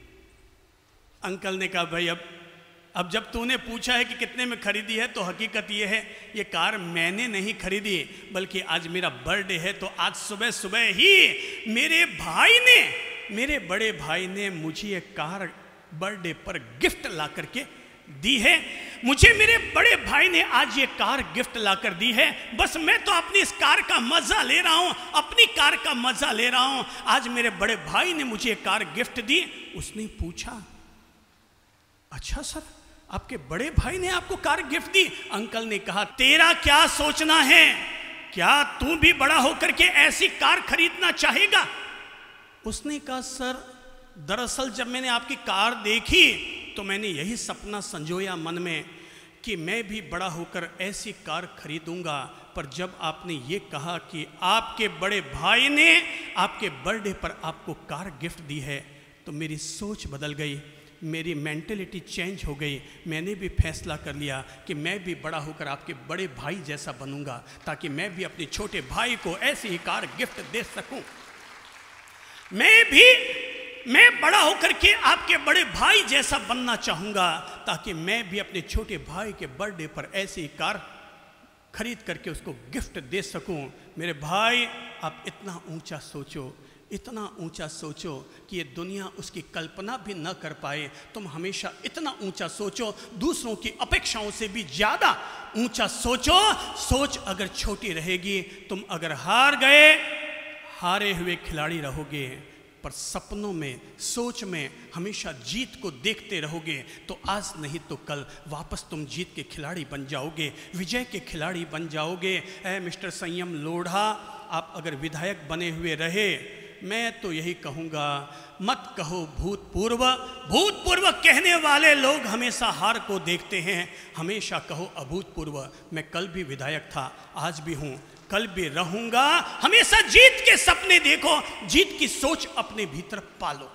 अंकल ने कहा भाई अब अब जब तूने पूछा है कि कितने में खरीदी है तो हकीकत ये है ये कार मैंने नहीं खरीदी, बल्कि आज मेरा बर्थडे है तो आज सुबह सुबह ही मेरे भाई ने मेरे बड़े भाई ने मुझे ये कार बर्थडे पर गिफ्ट ला करके दी है। मुझे मेरे बड़े भाई ने आज ये कार गिफ्ट ला कर दी है। बस मैं तो अपनी इस कार का मजा ले रहा हूं, अपनी कार का मजा ले रहा हूं। आज मेरे बड़े भाई ने मुझे ये कार गिफ्ट दी। उसने पूछा अच्छा सर आपके बड़े भाई ने आपको कार गिफ्ट दी? अंकल ने कहा तेरा क्या सोचना है, क्या तू भी बड़ा होकर के ऐसी कार खरीदना चाहेगा? उसने कहा सर दरअसल जब मैंने आपकी कार देखी तो मैंने यही सपना संजोया मन में कि मैं भी बड़ा होकर ऐसी कार खरीदूंगा। पर जब आपने ये कहा कि आपके बड़े भाई ने आपके बर्थडे पर आपको कार गिफ्ट दी है तो मेरी सोच बदल गई, मेरी मेंटलिटी चेंज हो गई। मैंने भी फैसला कर लिया कि मैं भी बड़ा होकर आपके बड़े भाई जैसा बनूंगा, ताकि मैं भी अपने छोटे भाई को ऐसी ही कार गिफ्ट दे सकूं। मैं भी मैं बड़ा होकर के आपके बड़े भाई जैसा बनना चाहूंगा, ताकि मैं भी अपने छोटे भाई के बर्थडे पर ऐसी ही कार खरीद करके उसको गिफ्ट दे सकूं। मेरे भाई आप इतना ऊंचा सोचो, इतना ऊंचा सोचो कि ये दुनिया उसकी कल्पना भी न कर पाए। तुम हमेशा इतना ऊंचा सोचो, दूसरों की अपेक्षाओं से भी ज़्यादा ऊंचा सोचो। सोच अगर छोटी रहेगी, तुम अगर हार गए हारे हुए खिलाड़ी रहोगे, पर सपनों में सोच में हमेशा जीत को देखते रहोगे तो आज नहीं तो कल वापस तुम जीत के खिलाड़ी बन जाओगे, विजय के खिलाड़ी बन जाओगे। ऐ मिस्टर संयम लोढ़ा, आप अगर विधायक बने हुए रहे, मैं तो यही कहूँगा मत कहो भूतपूर्व। भूतपूर्व कहने वाले लोग हमेशा हार को देखते हैं, हमेशा कहो अभूतपूर्व। मैं कल भी विधायक था, आज भी हूँ, कल भी रहूंगा। हमेशा जीत के सपने देखो, जीत की सोच अपने भीतर पालो।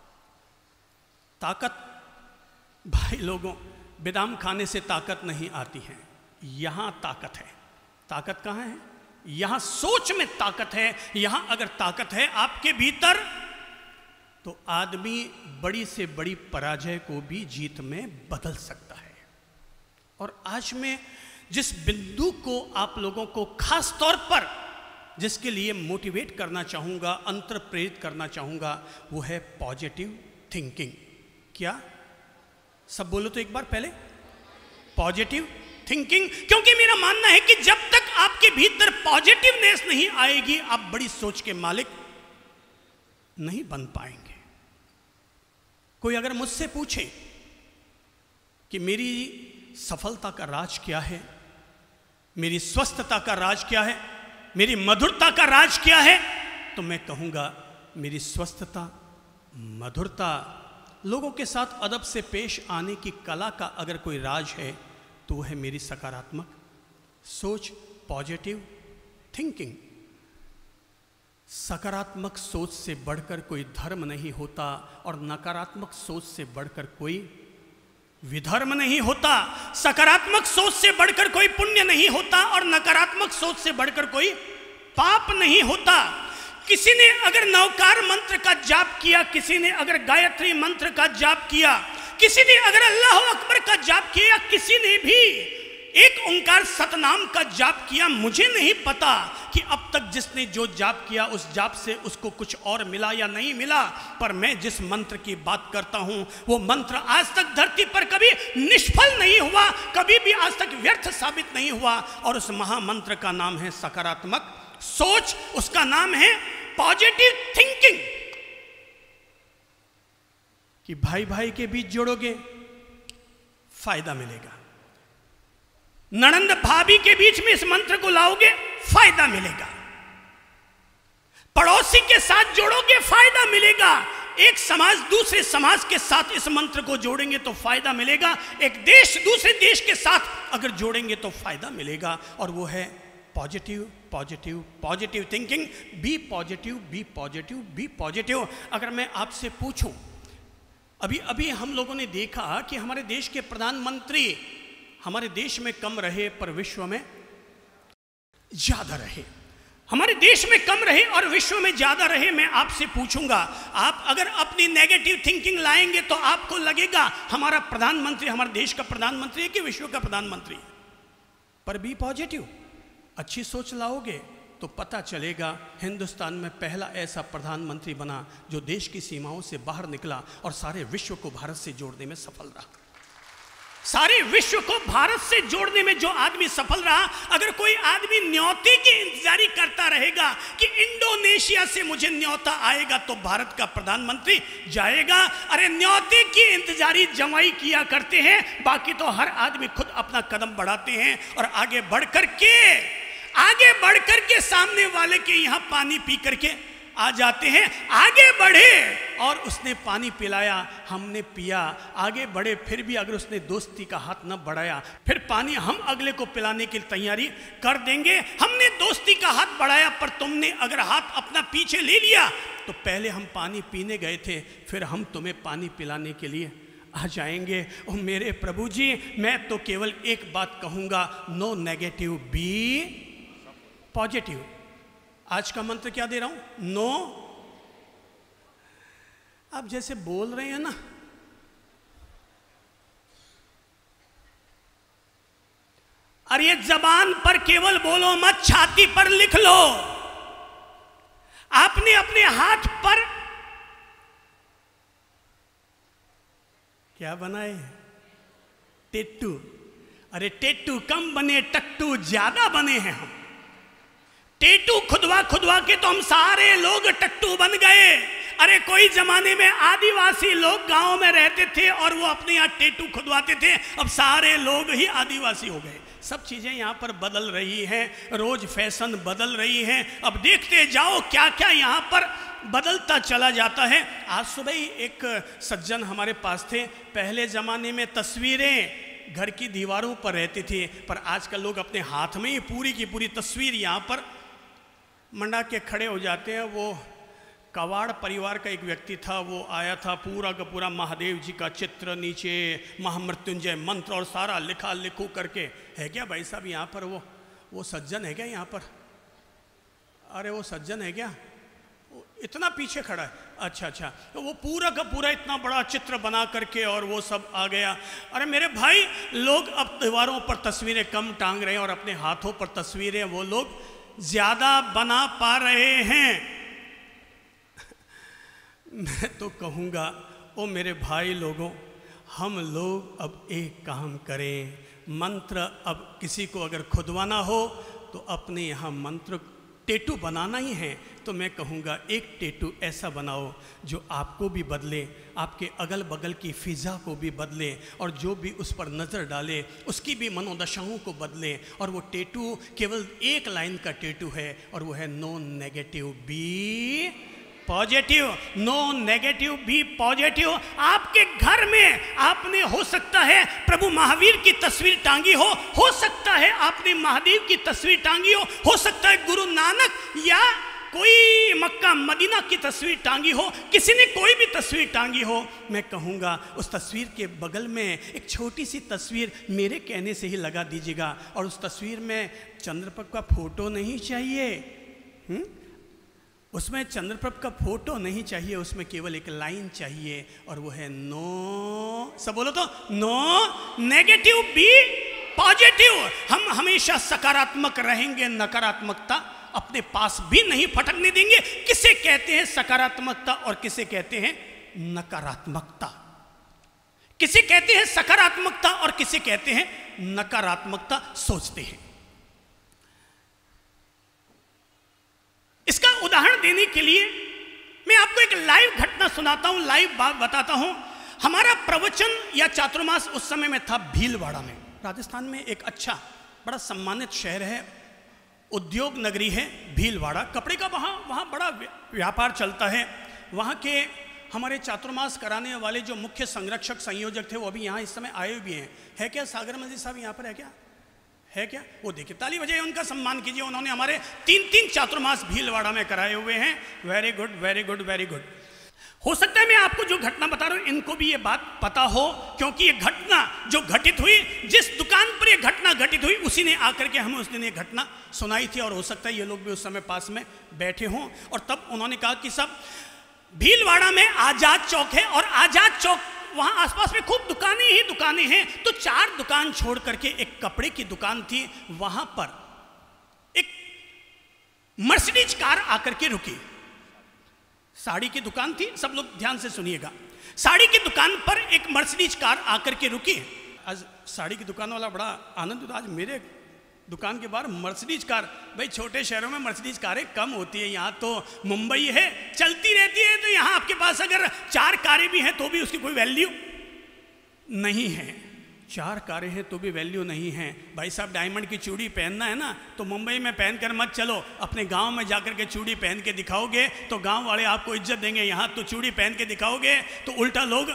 ताकत भाई लोगों, बादाम खाने से ताकत नहीं आती है, यहां ताकत है। ताकत कहां है? यहां सोच में ताकत है। यहां अगर ताकत है आपके भीतर तो आदमी बड़ी से बड़ी पराजय को भी जीत में बदल सकता है। और आज मैं जिस बिंदु को आप लोगों को खास तौर पर जिसके लिए मोटिवेट करना चाहूँगा, अंतर प्रेरित करना चाहूँगा, वो है पॉजिटिव थिंकिंग। क्या सब बोलो तो एक बार पहले, पॉजिटिव थिंकिंग। क्योंकि मेरा मानना है कि जब तक आपके भीतर पॉजिटिवनेस नहीं आएगी आप बड़ी सोच के मालिक नहीं बन पाएंगे। कोई अगर मुझसे पूछे कि मेरी सफलता का राज क्या है, मेरी स्वस्थता का राज क्या है, मेरी मधुरता का राज क्या है, तो मैं कहूँगा मेरी स्वस्थता, मधुरता, लोगों के साथ अदब से पेश आने की कला का अगर कोई राज है तो वह है मेरी सकारात्मक सोच, पॉजिटिव थिंकिंग। सकारात्मक सोच से बढ़कर कोई धर्म नहीं होता और नकारात्मक सोच से बढ़कर कोई विधर्म नहीं होता। सकारात्मक सोच से बढ़कर कोई पुण्य नहीं होता और नकारात्मक सोच से बढ़कर कोई पाप नहीं होता। किसी ने अगर नवकार मंत्र का जाप किया, किसी ने अगर गायत्री मंत्र का जाप किया, किसी ने अगर अल्लाह अकबर का जाप किया, किसी ने भी एक ओंकार सतनाम का जाप किया, मुझे नहीं पता कि अब तक जिसने जो जाप किया उस जाप से उसको कुछ और मिला या नहीं मिला, पर मैं जिस मंत्र की बात करता हूं वो मंत्र आज तक धरती पर कभी निष्फल नहीं हुआ, कभी भी आज तक व्यर्थ साबित नहीं हुआ। और उस महामंत्र का नाम है सकारात्मक सोच, उसका नाम है पॉजिटिव थिंकिंग। कि भाई भाई के बीच जोड़ोगे फायदा मिलेगा, ननंद भाभी के बीच में इस मंत्र को लाओगे फायदा मिलेगा, पड़ोसी के साथ जोड़ोगे फायदा मिलेगा, एक समाज दूसरे समाज के साथ इस मंत्र को जोड़ेंगे तो फायदा मिलेगा, एक देश दूसरे देश के साथ अगर जोड़ेंगे तो फायदा मिलेगा। और वो है positive positive positive thinking. Be positive be positive be positive. अगर मैं आपसे पूछूं, अभी अभी हम लोगों ने देखा कि हमारे देश के प्रधानमंत्री हमारे देश में कम रहे पर विश्व में ज्यादा रहे, हमारे देश में कम रहे और विश्व में ज्यादा रहे। मैं आपसे पूछूंगा, आप अगर अपनी नेगेटिव थिंकिंग लाएंगे तो आपको लगेगा हमारा प्रधानमंत्री हमारे देश का प्रधानमंत्री है कि विश्व का प्रधानमंत्री है। पर बी पॉजिटिव, अच्छी सोच लाओगे तो पता चलेगा हिंदुस्तान में पहला ऐसा प्रधानमंत्री बना जो देश की सीमाओं से बाहर निकला और सारे विश्व को भारत से जोड़ने में सफल रहा। सारे विश्व को भारत से जोड़ने में जो आदमी सफल रहा, अगर कोई आदमी न्योते की इंतजारी करता रहेगा कि इंडोनेशिया से मुझे न्योता आएगा तो भारत का प्रधानमंत्री जाएगा, अरे न्योते की इंतजारी जमाई किया करते हैं, बाकी तो हर आदमी खुद अपना कदम बढ़ाते हैं और आगे बढ़ करके आगे बढ़ करके सामने वाले के यहां पानी पी करके आ जाते हैं। आगे बढ़े और उसने पानी पिलाया, हमने पिया, आगे बढ़े, फिर भी अगर उसने दोस्ती का हाथ न बढ़ाया फिर पानी हम अगले को पिलाने की तैयारी कर देंगे। हमने दोस्ती का हाथ बढ़ाया पर तुमने अगर हाथ अपना पीछे ले लिया तो पहले हम पानी पीने गए थे, फिर हम तुम्हें पानी पिलाने के लिए आ जाएंगे। ओ मेरे प्रभु जी, मैं तो केवल एक बात कहूंगा, नो नेगेटिव बी पॉजिटिव। आज का मंत्र क्या दे रहा हूं? नो। आप जैसे बोल रहे हैं ना, अरे ये जबान पर केवल बोलो मत, छाती पर लिख लो। आपने अपने हाथ पर क्या बनाए? टेटू। अरे टेटू कम बने, टट्टू ज्यादा बने हैं हम। टेटू खुदवा खुदवा के तो हम सारे लोग टट्टू बन गए। अरे कोई जमाने में आदिवासी लोग गांव में रहते थे और वो अपने यहाँ टेटू खुदवाते थे, अब सारे लोग ही आदिवासी हो गए। सब चीजें यहाँ पर बदल रही हैं, रोज फैशन बदल रही हैं। अब देखते जाओ क्या क्या यहाँ पर बदलता चला जाता है। आज सुबह ही एक सज्जन हमारे पास थे, पहले जमाने में तस्वीरें घर की दीवारों पर रहती थी, पर आजकल लोग अपने हाथ में ही पूरी की पूरी तस्वीर यहाँ पर मंडा के खड़े हो जाते हैं। वो कवाड़ परिवार का एक व्यक्ति था, वो आया था, पूरा का पूरा महादेव जी का चित्र, नीचे महामृत्युंजय मंत्र और सारा लिखा लिखू करके। है क्या भाई साहब यहाँ पर? वो वो सज्जन है क्या यहाँ पर? अरे वो सज्जन है क्या? इतना पीछे खड़ा है? अच्छा अच्छा, तो वो पूरा का पूरा इतना बड़ा चित्र बना करके और वो सब आ गया। अरे मेरे भाई, लोग अब दीवारों पर तस्वीरें कम टांग रहे हैं और अपने हाथों पर तस्वीरें वो लोग ज्यादा बना पा रहे हैं। मैं तो कहूँगा, ओ मेरे भाई लोगों, हम लोग अब एक काम करें, मंत्र अब किसी को अगर खुदवाना हो तो अपने यहाँ मंत्र टेटू बनाना ही है, तो मैं कहूँगा एक टेटू ऐसा बनाओ जो आपको भी बदले, आपके अगल बगल की फिज़ा को भी बदले, और जो भी उस पर नज़र डाले उसकी भी मनोदशाओं को बदले। और वो टेटू केवल एक लाइन का टेटू है और वो है no negative be positive. No negative be positive. आपके घर में आपने हो सकता है प्रभु महावीर की तस्वीर टांगी हो हो सकता है आपने महादेव की तस्वीर टांगी हो हो सकता है गुरु नानक या कोई मक्का मदीना की तस्वीर टांगी हो, किसी ने कोई भी तस्वीर टांगी हो। मैं कहूँगा उस तस्वीर के बगल में एक छोटी सी तस्वीर मेरे कहने से ही लगा दीजिएगा, और उस तस्वीर में चंद्रप्रभ का फोटो नहीं चाहिए। हुँ? उसमें चंद्रप्रभ का फोटो नहीं चाहिए, उसमें केवल एक लाइन चाहिए और वो है नो, सब बोलो तो, नो नेगेटिव बी पॉजिटिव। हम हमेशा सकारात्मक रहेंगे, नकारात्मकता अपने पास भी नहीं फटकने देंगे। किसे कहते हैं सकारात्मकता और किसे कहते हैं नकारात्मकता? किसे कहते हैं सकारात्मकता और किसे कहते हैं नकारात्मकता? सोचते हैं। इसका उदाहरण देने के लिए मैं आपको एक लाइव घटना सुनाता हूं, लाइव बात बताता हूं। हमारा प्रवचन या चातुर्मास उस समय में था भीलवाड़ा में, राजस्थान में एक अच्छा बड़ा सम्मानित शहर है। उद्योग नगरी है भीलवाड़ा, कपड़े का वहाँ वहाँ बड़ा व्यापार चलता है। वहाँ के हमारे चातुर्मास कराने वाले जो मुख्य संरक्षक संयोजक थे वो अभी यहाँ इस समय आए हुए हैं। है क्या सागर मंदिर साहब यहाँ पर है क्या? है क्या? वो देखिए, ताली बजाइए, उनका सम्मान कीजिए। उन्होंने हमारे तीन तीन चातुर्मास भीलवाड़ा में कराए हुए हैं। Very good, very good, very good. हो सकता है मैं आपको जो घटना बता रहा हूं इनको भी ये बात पता हो, क्योंकि ये घटना जो घटित हुई, जिस दुकान पर ये घटना घटित हुई उसी ने आकर के हमें उस दिन ये घटना सुनाई थी। और हो सकता है ये लोग भी उस समय पास में बैठे हों। और तब उन्होंने कहा कि सब भीलवाड़ा में आजाद चौक है और आजाद चौक वहां आसपास में खूब दुकानें ही दुकानें हैं। तो चार दुकान छोड़ करके एक कपड़े की दुकान थी, वहां पर एक मर्सिडीज कार आकर के रुकी। साड़ी की दुकान थी, सब लोग ध्यान से सुनिएगा। साड़ी की दुकान पर एक मर्सिडीज कार आकर के रुकी। आज साड़ी की दुकान वाला बड़ा आनंद, आज मेरे दुकान के बाहर मर्सिडीज कार। भाई छोटे शहरों में मर्सिडीज कारें कम होती है, यहाँ तो मुंबई है, चलती रहती है। तो यहाँ आपके पास अगर चार कारें भी हैं तो भी उसकी कोई वैल्यू नहीं है। चार कारें हैं तो भी वैल्यू नहीं है। भाई साहब डायमंड की चूड़ी पहनना है ना तो मुंबई में पहनकर मत चलो, अपने गांव में जाकर के चूड़ी पहन के दिखाओगे तो गांव वाले आपको इज्जत देंगे। यहाँ तो चूड़ी पहन के दिखाओगे तो उल्टा लोग,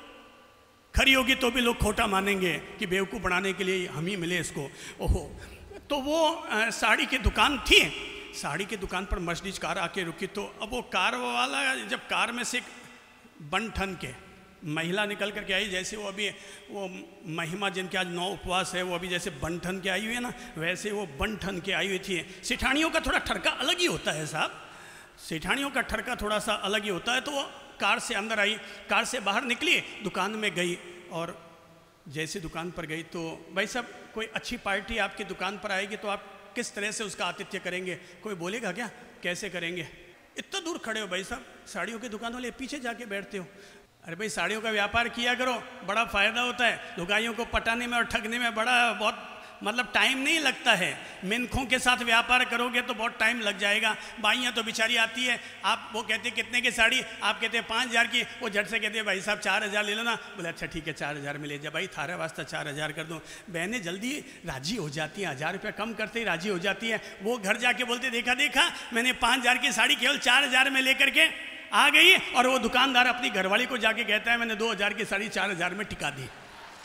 खरी होगी तो भी लोग खोटा मानेंगे कि बेवकूफ़ बनाने के लिए हम ही मिले इसको। ओहो, तो वो आ, साड़ी की दुकान थी। साड़ी की दुकान पर मर्सिडीज कार आके रुकी। तो अब वो कार वाला जब कार में से एक बन ठन के महिला निकल करके आई, जैसे वो अभी वो महिमा जिनके आज नौ उपवास है वो अभी जैसे बंठन के आई हुई है ना, वैसे वो बंठन के आई हुई थी। सेठानियों का थोड़ा ठरका अलग ही होता है साहब, सेठानियों का ठरका थोड़ा सा अलग ही होता है। तो वो कार से अंदर आई, कार से बाहर निकली, दुकान में गई। और जैसे दुकान पर गई तो भाई साहब कोई अच्छी पार्टी आपकी दुकान पर आएगी तो आप किस तरह से उसका आतिथ्य करेंगे? कोई बोलेगा क्या कैसे करेंगे? इतना दूर खड़े हो भाई साहब, साड़ियों की दुकान वाले पीछे जाके बैठते हो। अरे भाई साड़ियों का व्यापार किया करो, बड़ा फ़ायदा होता है। लुगाइयों को पटाने में और ठगने में बड़ा बहुत मतलब टाइम नहीं लगता है। मिनखों के साथ व्यापार करोगे तो बहुत टाइम लग जाएगा। बाइयाँ तो बेचारी आती है, आप वो कहते हैं कितने की साड़ी, आप कहते हैं पाँच हज़ार की, वो झट से कहते हैं भाई साहब चार हज़ार ले लो ना। बोले अच्छा ठीक है चार हज़ार में ले जा भाई, थारा वास्ता चार हज़ार कर दूँ। बहनें जल्दी राजी हो जाती हैं, हज़ार रुपया कम करते ही राजी हो जाती है। वो घर जाके बोलते देखा देखा मैंने पाँच हज़ार की साड़ी केवल चार हज़ार में लेकर के आ गई। और वो दुकानदार अपनी घरवाली को जाके कहता है मैंने दो हज़ार की साड़ी चार हज़ार में टिका दी।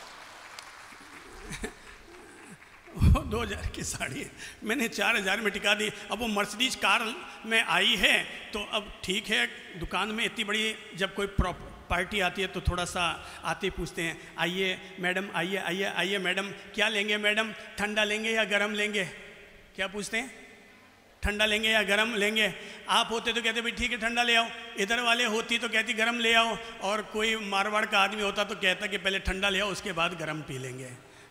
दो हज़ार की साड़ी मैंने चार हज़ार में टिका दी। अब वो मर्सिडीज कार में आई है तो अब ठीक है, दुकान में इतनी बड़ी जब कोई पार्टी आती है तो थोड़ा सा आते पूछते हैं आइए मैडम, आइए आइए आइए मैडम, क्या लेंगे मैडम, ठंडा लेंगे या गरम लेंगे? क्या पूछते हैं? ठंडा लेंगे या गरम लेंगे? आप होते तो कहते भाई ठीक है ठंडा ले आओ, इधर वाले होती तो कहती गरम ले आओ, और कोई मारवाड़ का आदमी होता तो कहता कि पहले ठंडा ले आओ उसके बाद गरम पी लेंगे।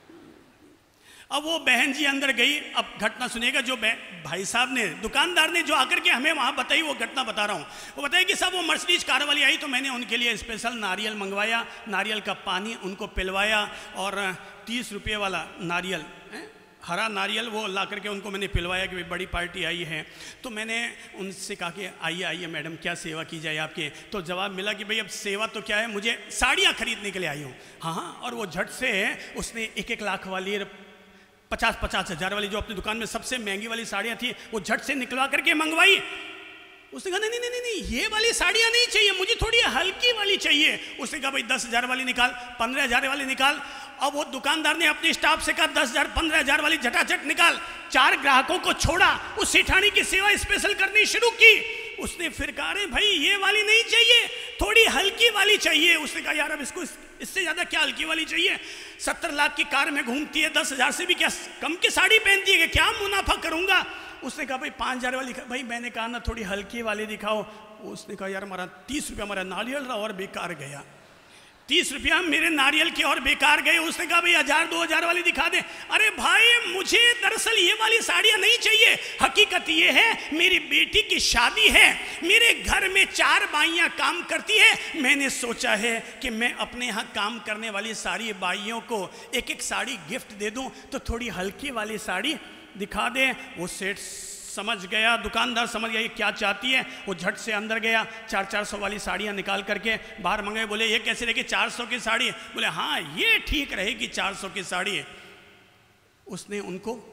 अब वो बहन जी अंदर गई। अब घटना सुनिएगा, जो भाई साहब ने, दुकानदार ने जो आकर के हमें वहाँ बताई वो घटना बता रहा हूँ। वो बताया कि साहब वो मर्सिडीज कार वाली आई तो मैंने उनके लिए स्पेशल नारियल मंगवाया, नारियल का पानी उनको पिलवाया, और तीस रुपये वाला नारियल, हरा नारियल वो ला करके उनको मैंने पिलवाया कि बड़ी पार्टी आई है। तो मैंने उनसे कहा कि आइए आइए मैडम क्या सेवा की जाए आपके? तो जवाब मिला कि भाई अब सेवा तो क्या है, मुझे साड़ियाँ खरीदने के लिए आई हूँ। हाँ हाँ, और वो झट से उसने एक एक लाख वाली, पचास पचास हज़ार वाली जो अपनी दुकान में सबसे महंगी वाली साड़ियाँ थी वो झट से निकलवा करके मंगवाई। उसने कहा नहीं नहीं नहीं नहीं ये वाली साड़ियाँ नहीं चाहिए, मुझे थोड़ी हल्की वाली चाहिए। उसने कहा भाई दस हज़ार वाली निकाल, पंद्रह हज़ार वाली निकाल। अब वो दुकानदार ने अपने स्टाफ से कहा दस हज़ार पंद्रह हज़ार वाली झटाझट निकाल। चार ग्राहकों को छोड़ा, उस सेठानी की सेवा स्पेशल करनी शुरू की। उसने फिर कहा अरे भाई ये वाली नहीं चाहिए, थोड़ी हल्की वाली चाहिए। उसने कहा यार अब इसको इस, इससे ज़्यादा क्या हल्की वाली चाहिए? सत्तर लाख की कार में घूमती है, दस हज़ार से भी क्या कम की साड़ी पहनती है, क्या मुनाफा करूँगा? उसने कहा भाई पाँच हज़ार वाली। भाई मैंने कहा ना थोड़ी हल्की वाली दिखाओ। उसने कहा यार हमारा तीस रुपया हमारा नारियल रहा और बेकार गया, तीस रुपया मेरे नारियल के और बेकार गए। उसने कहा भाई हजार दो हजार वाली दिखा दे। अरे भाई मुझे दरअसल ये वाली साड़ियाँ नहीं चाहिए, हकीकत ये है मेरी बेटी की शादी है, मेरे घर में चार बाइयाँ काम करती है, मैंने सोचा है कि मैं अपने यहाँ काम करने वाली सारी बाइयों को एक एक साड़ी गिफ्ट दे दूँ, तो थोड़ी हल्की वाली साड़ी दिखा दे। वो सेठ समझ गया, दुकानदार समझ गया ये क्या चाहती है। वो झट से अंदर गया, चार चार सौ वाली साड़ियाँ निकाल करके बाहर मंगाए। बोले ये कैसे रहेगी? चार सौ की साड़ी? बोले हाँ ये ठीक रहेगी चार सौ की साड़ी। उसने उनको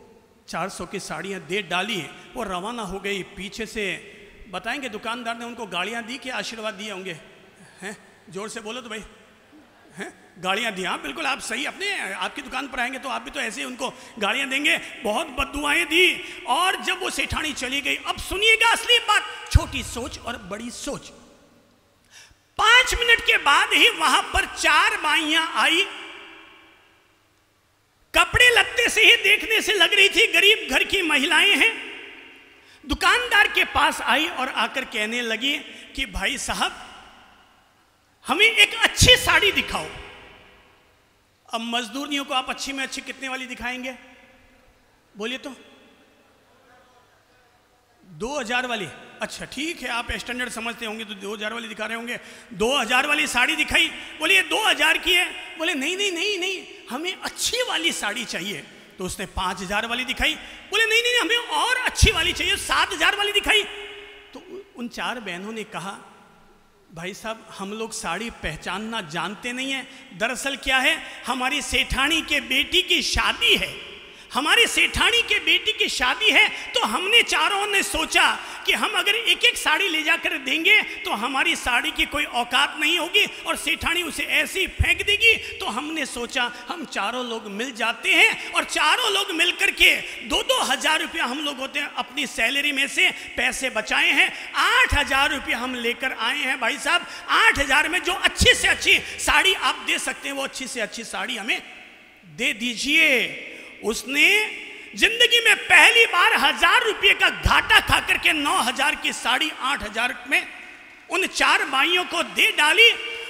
चार सौ की साड़ियाँ दे डाली, वो रवाना हो गई। पीछे से बताएंगे दुकानदार ने उनको गाड़ियाँ दी कि आशीर्वाद दिए होंगे? हैं, जोर से बोलो तो भाई। हैं, गाड़ियाँ दी? हाँ बिल्कुल, आप सही। अपने आपकी दुकान पर आएंगे तो आप भी तो ऐसे ही उनको गाड़ियाँ देंगे। बहुत बद्दुआएं दी। और जब वो सेठानी चली गई, अब सुनिएगा असली बात, छोटी सोच और बड़ी सोच। पांच मिनट के बाद ही वहां पर चार बाइयां आई। कपड़े लत्ते से ही देखने से लग रही थी गरीब घर की महिलाएं हैं। दुकानदार के पास आई और आकर कहने लगी कि भाई साहब, हमें एक अच्छी साड़ी दिखाओ। अब मजदूरियों को आप अच्छी में अच्छी कितने वाली दिखाएंगे? बोलिए तो। दो हजार वाली? अच्छा ठीक है, आप स्टैंडर्ड समझते होंगे तो दो हजार वाली दिखा रहे होंगे। दो हजार वाली साड़ी दिखाई, बोलिए दो हजार की है। बोले नहीं नहीं नहीं नहीं, हमें अच्छी वाली साड़ी चाहिए। तो उसने पांच हजार वाली दिखाई। बोले नहीं नहीं, हमें और अच्छी वाली चाहिए, सात हजार वाली दिखाई। तो उन चार बहनों ने कहा, भाई साहब हम लोग साड़ी पहचानना जानते नहीं है। दरअसल क्या है, हमारी सेठानी के बेटी की शादी है, हमारी सेठानी के बेटी की शादी है। तो हमने चारों ने सोचा कि हम अगर एक एक साड़ी ले जाकर देंगे तो हमारी साड़ी की कोई औकात नहीं होगी और सेठानी उसे ऐसे ही फेंक देगी। तो हमने सोचा हम चारों लोग मिल जाते हैं और चारों लोग मिलकर के दो दो हजार रुपया हम लोग होते हैं अपनी सैलरी में से पैसे बचाए हैं। आठ हजार रुपया हम लेकर आए हैं भाई साहब। आठ हजार में जो अच्छी से अच्छी साड़ी आप दे सकते हैं वो अच्छी से अच्छी साड़ी हमें दे दीजिए। उसने जिंदगी में पहली बार हजार रुपये का घाटा खा करके नौ हजार की साड़ी आठ हजार में उन चार बाइयों को दे डाली।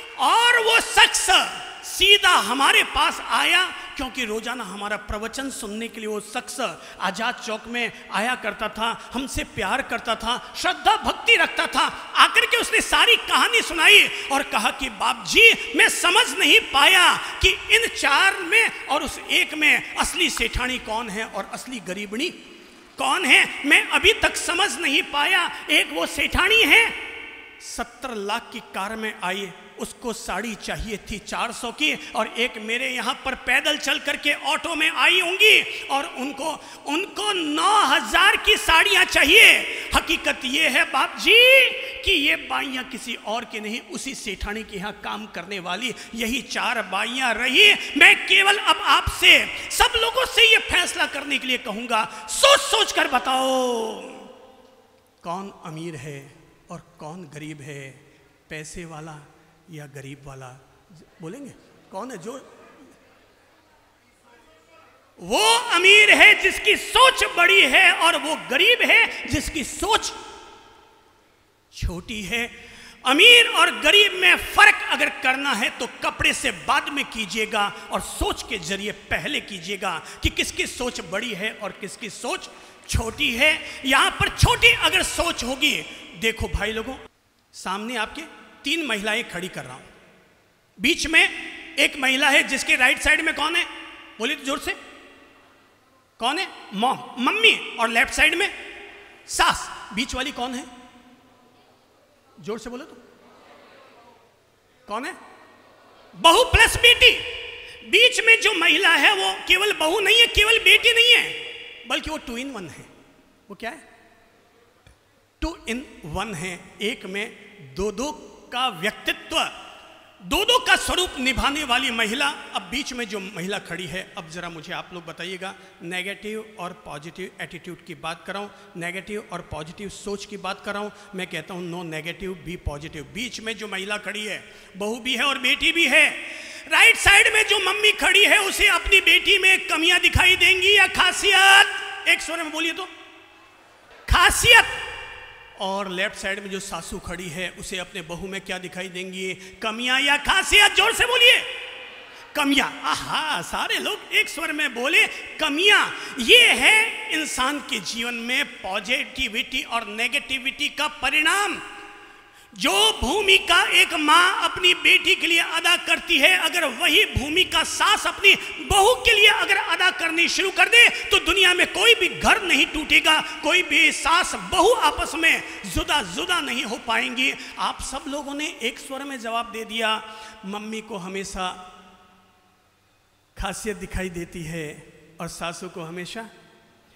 और वो शख्स सीधा हमारे पास आया, क्योंकि रोजाना हमारा प्रवचन सुनने के लिए वो शख्स आजाद चौक में आया करता था, हमसे प्यार करता था, श्रद्धा भक्ति रखता था। आकर के उसने सारी कहानी सुनाई और कहा कि बाप जी मैं समझ नहीं पाया कि इन चार में और उस एक में असली सेठानी कौन है और असली गरीबनी कौन है, मैं अभी तक समझ नहीं पाया। एक वो सेठानी है सत्तर लाख की कार में आई, उसको साड़ी चाहिए थी चार सौ की, और एक मेरे यहाँ पर पैदल चल करके ऑटो में आई होंगी और उनको उनको नौ हजार की साड़ियाँ चाहिए। हकीकत ये है बाप जी कि ये बाइयाँ किसी और की नहीं, उसी सेठानी के यहाँ काम करने वाली यही चार बाइयाँ रही। मैं केवल अब आपसे सब लोगों से ये फैसला करने के लिए कहूँगा, सोच सोच कर बताओ कौन अमीर है और कौन गरीब है, पैसे वाला या गरीब वाला? बोलेंगे कौन है? जो वो अमीर है जिसकी सोच बड़ी है और वो गरीब है जिसकी सोच छोटी है। अमीर और गरीब में फर्क अगर करना है तो कपड़े से बाद में कीजिएगा और सोच के जरिए पहले कीजिएगा कि किसकी सोच बड़ी है और किसकी सोच छोटी है। यहां पर छोटी अगर सोच होगी, देखो भाई लोगों, सामने आपके तीन महिलाएं खड़ी कर रहा हूं, बीच में एक महिला है जिसके राइट साइड में कौन है? बोलिए तो जोर से, कौन है? मॉम, मम्मी। और लेफ्ट साइड में सास। बीच वाली कौन है? जोर से बोलो तो, कौन है? बहू प्लस बेटी। बीच में जो महिला है वो केवल बहू नहीं है, केवल बेटी नहीं है, बल्कि वो टू इन वन है। वो क्या है? टू इन वन है। एक में दो दो का व्यक्तित्व, दो दो का स्वरूप निभाने वाली महिला। अब बीच में जो महिला खड़ी है, अब जरा मुझे आप लोग बताइएगा, नेगेटिव और पॉजिटिव एटीट्यूड की बात कर रहा हूं, नेगेटिव और पॉजिटिव सोच की बात कर रहा हूं। मैं कहता हूं नो नेगेटिव बी पॉजिटिव। बीच में जो महिला खड़ी है बहू भी है और बेटी भी है। राइट साइड में जो मम्मी खड़ी है उसे अपनी बेटी में कमियां दिखाई देंगी या खासियत? एक स्वर में बोलिए तो, खासियत। और लेफ्ट साइड में जो सासू खड़ी है उसे अपने बहू में क्या दिखाई देंगी? कमियां या खासियत? जोर से बोलिए, कमियां। आहा, सारे लोग एक स्वर में बोले कमियां। ये है इंसान के जीवन में पॉजिटिविटी और नेगेटिविटी का परिणाम। जो भूमिका एक माँ अपनी बेटी के लिए अदा करती है, अगर वही भूमिका सास अपनी बहू के लिए अगर अदा करनी शुरू कर दे तो दुनिया में कोई भी घर नहीं टूटेगा, कोई भी सास बहू आपस में जुदा जुदा नहीं हो पाएंगी। आप सब लोगों ने एक स्वर में जवाब दे दिया, मम्मी को हमेशा खासियत दिखाई देती है और सासू को हमेशा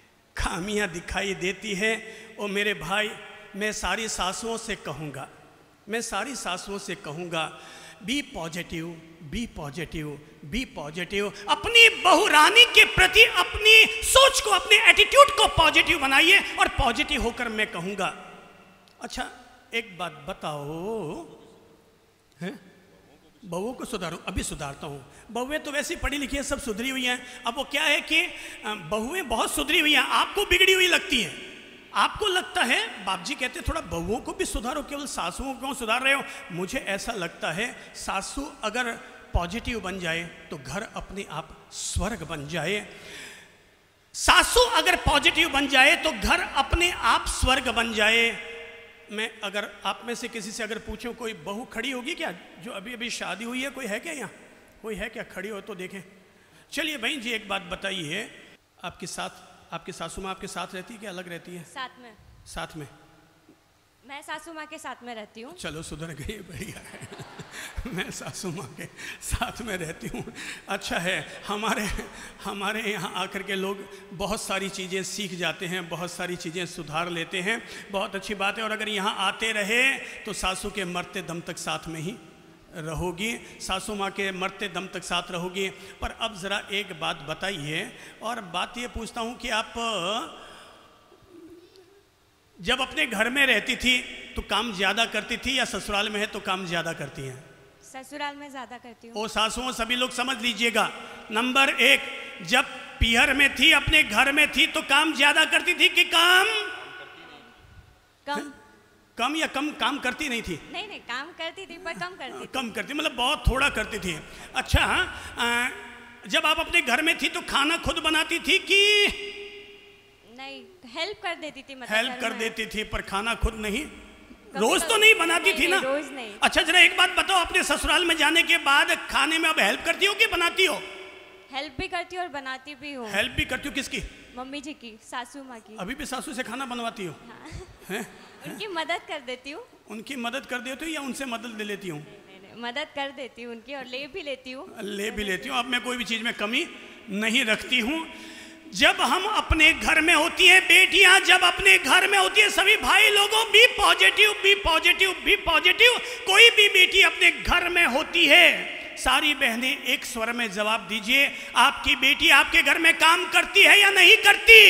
खामियां दिखाई देती है। ओ मेरे भाई, मैं सारी सासुओं से कहूँगा, मैं सारी सासुओं से कहूँगा, be positive, be positive, be positive. अपनी बहू रानी के प्रति अपनी सोच को, अपने एटीट्यूड को पॉजिटिव बनाइए। और पॉजिटिव होकर मैं कहूँगा, अच्छा एक बात बताओ, हैं बहुओं को सुधारूं? अभी सुधारता हूँ। बहुएं तो वैसे पढ़ी लिखी है, सब सुधरी हुई हैं। अब वो क्या है कि बहुएं बहुत सुधरी हुई हैं, आपको बिगड़ी हुई लगती हैं। आपको लगता है, बाप जी कहते थोड़ा बहुओं को भी सुधारो, केवल सासुओं को क्यों सुधार रहे हो? मुझे ऐसा लगता है सासू अगर पॉजिटिव बन जाए तो घर अपने आप स्वर्ग बन जाए। सासू अगर पॉजिटिव बन जाए तो घर अपने आप स्वर्ग बन जाए। मैं अगर आप में से किसी से अगर पूछूं, कोई बहू खड़ी होगी क्या जो अभी अभी शादी हुई है? कोई है क्या यहाँ? कोई है क्या? खड़ी हो तो देखें। चलिए बहन जी एक बात बताइए, आपके साथ आपकी सासू माँ आपके साथ रहती है कि अलग रहती है? साथ में। साथ में? मैं सासू माँ के साथ में रहती हूँ। चलो सुधर गई, बढ़िया है। मैं सासू माँ के साथ में रहती हूँ, अच्छा है। हमारे हमारे यहाँ आकर के लोग बहुत सारी चीज़ें सीख जाते हैं, बहुत सारी चीज़ें सुधार लेते हैं, बहुत अच्छी बात है। और अगर यहाँ आते रहे तो सासू के मरते दम तक साथ में ही रहोगी, सासू माँ के मरते दम तक साथ रहोगी। पर अब ज़रा एक बात बताइए, और बात ये पूछता हूँ कि आप जब अपने घर में रहती थी तो काम ज़्यादा करती थी या ससुराल में है तो काम ज़्यादा करती हैं? ससुराल में ज़्यादा करती हूँ। ओ सासुओं, सभी लोग समझ लीजिएगा। नंबर एक, जब पीहर में थी, अपने घर में थी तो काम ज़्यादा करती थी कि काम कम? कम या कम काम करती नहीं थी? नहीं नहीं, काम करती थी पर कम करती थी। कम करती मतलब बहुत थोड़ा करती थी। अच्छा, आ, जब आप अपने घर में थी तो खाना खुद बनाती थी कि नहीं, हेल्प कर देती थी? मतलब हेल्प कर देती थी पर खाना खुद नहीं? कभी रोज तो नहीं बनाती नहीं, थी ना? रोज नहीं। अच्छा जरा एक बात बताओ, अपने ससुराल में जाने के बाद खाने में अब हेल्प करती हो कि बनाती हो? हेल्प भी करती हूँ और बनाती भी हूँ। हेल्प भी करती हो? किसकी? मम्मी जी की, सासू माँ की। अभी भी सासू से खाना बनवाती हो? हाँ। हैं? उनकी मदद कर देती हूँ। उनकी मदद कर देती हो या उनसे मदद ले लेती हूँ? नहीं, नहीं, मदद कर देती हूँ उनकी, और ले भी लेती हूँ। ले भी लेती हूँ। अब मैं कोई भी चीज़ में कमी नहीं रखती हूँ। जब हम अपने घर में होती हैं बेटियां, जब अपने घर में होती है, सभी भाई लोगों be positive, be positive, be positive. कोई भी बेटी अपने घर में होती है, सारी बहनें एक स्वर में जवाब दीजिए, आपकी बेटी आपके घर में काम करती है या नहीं करती?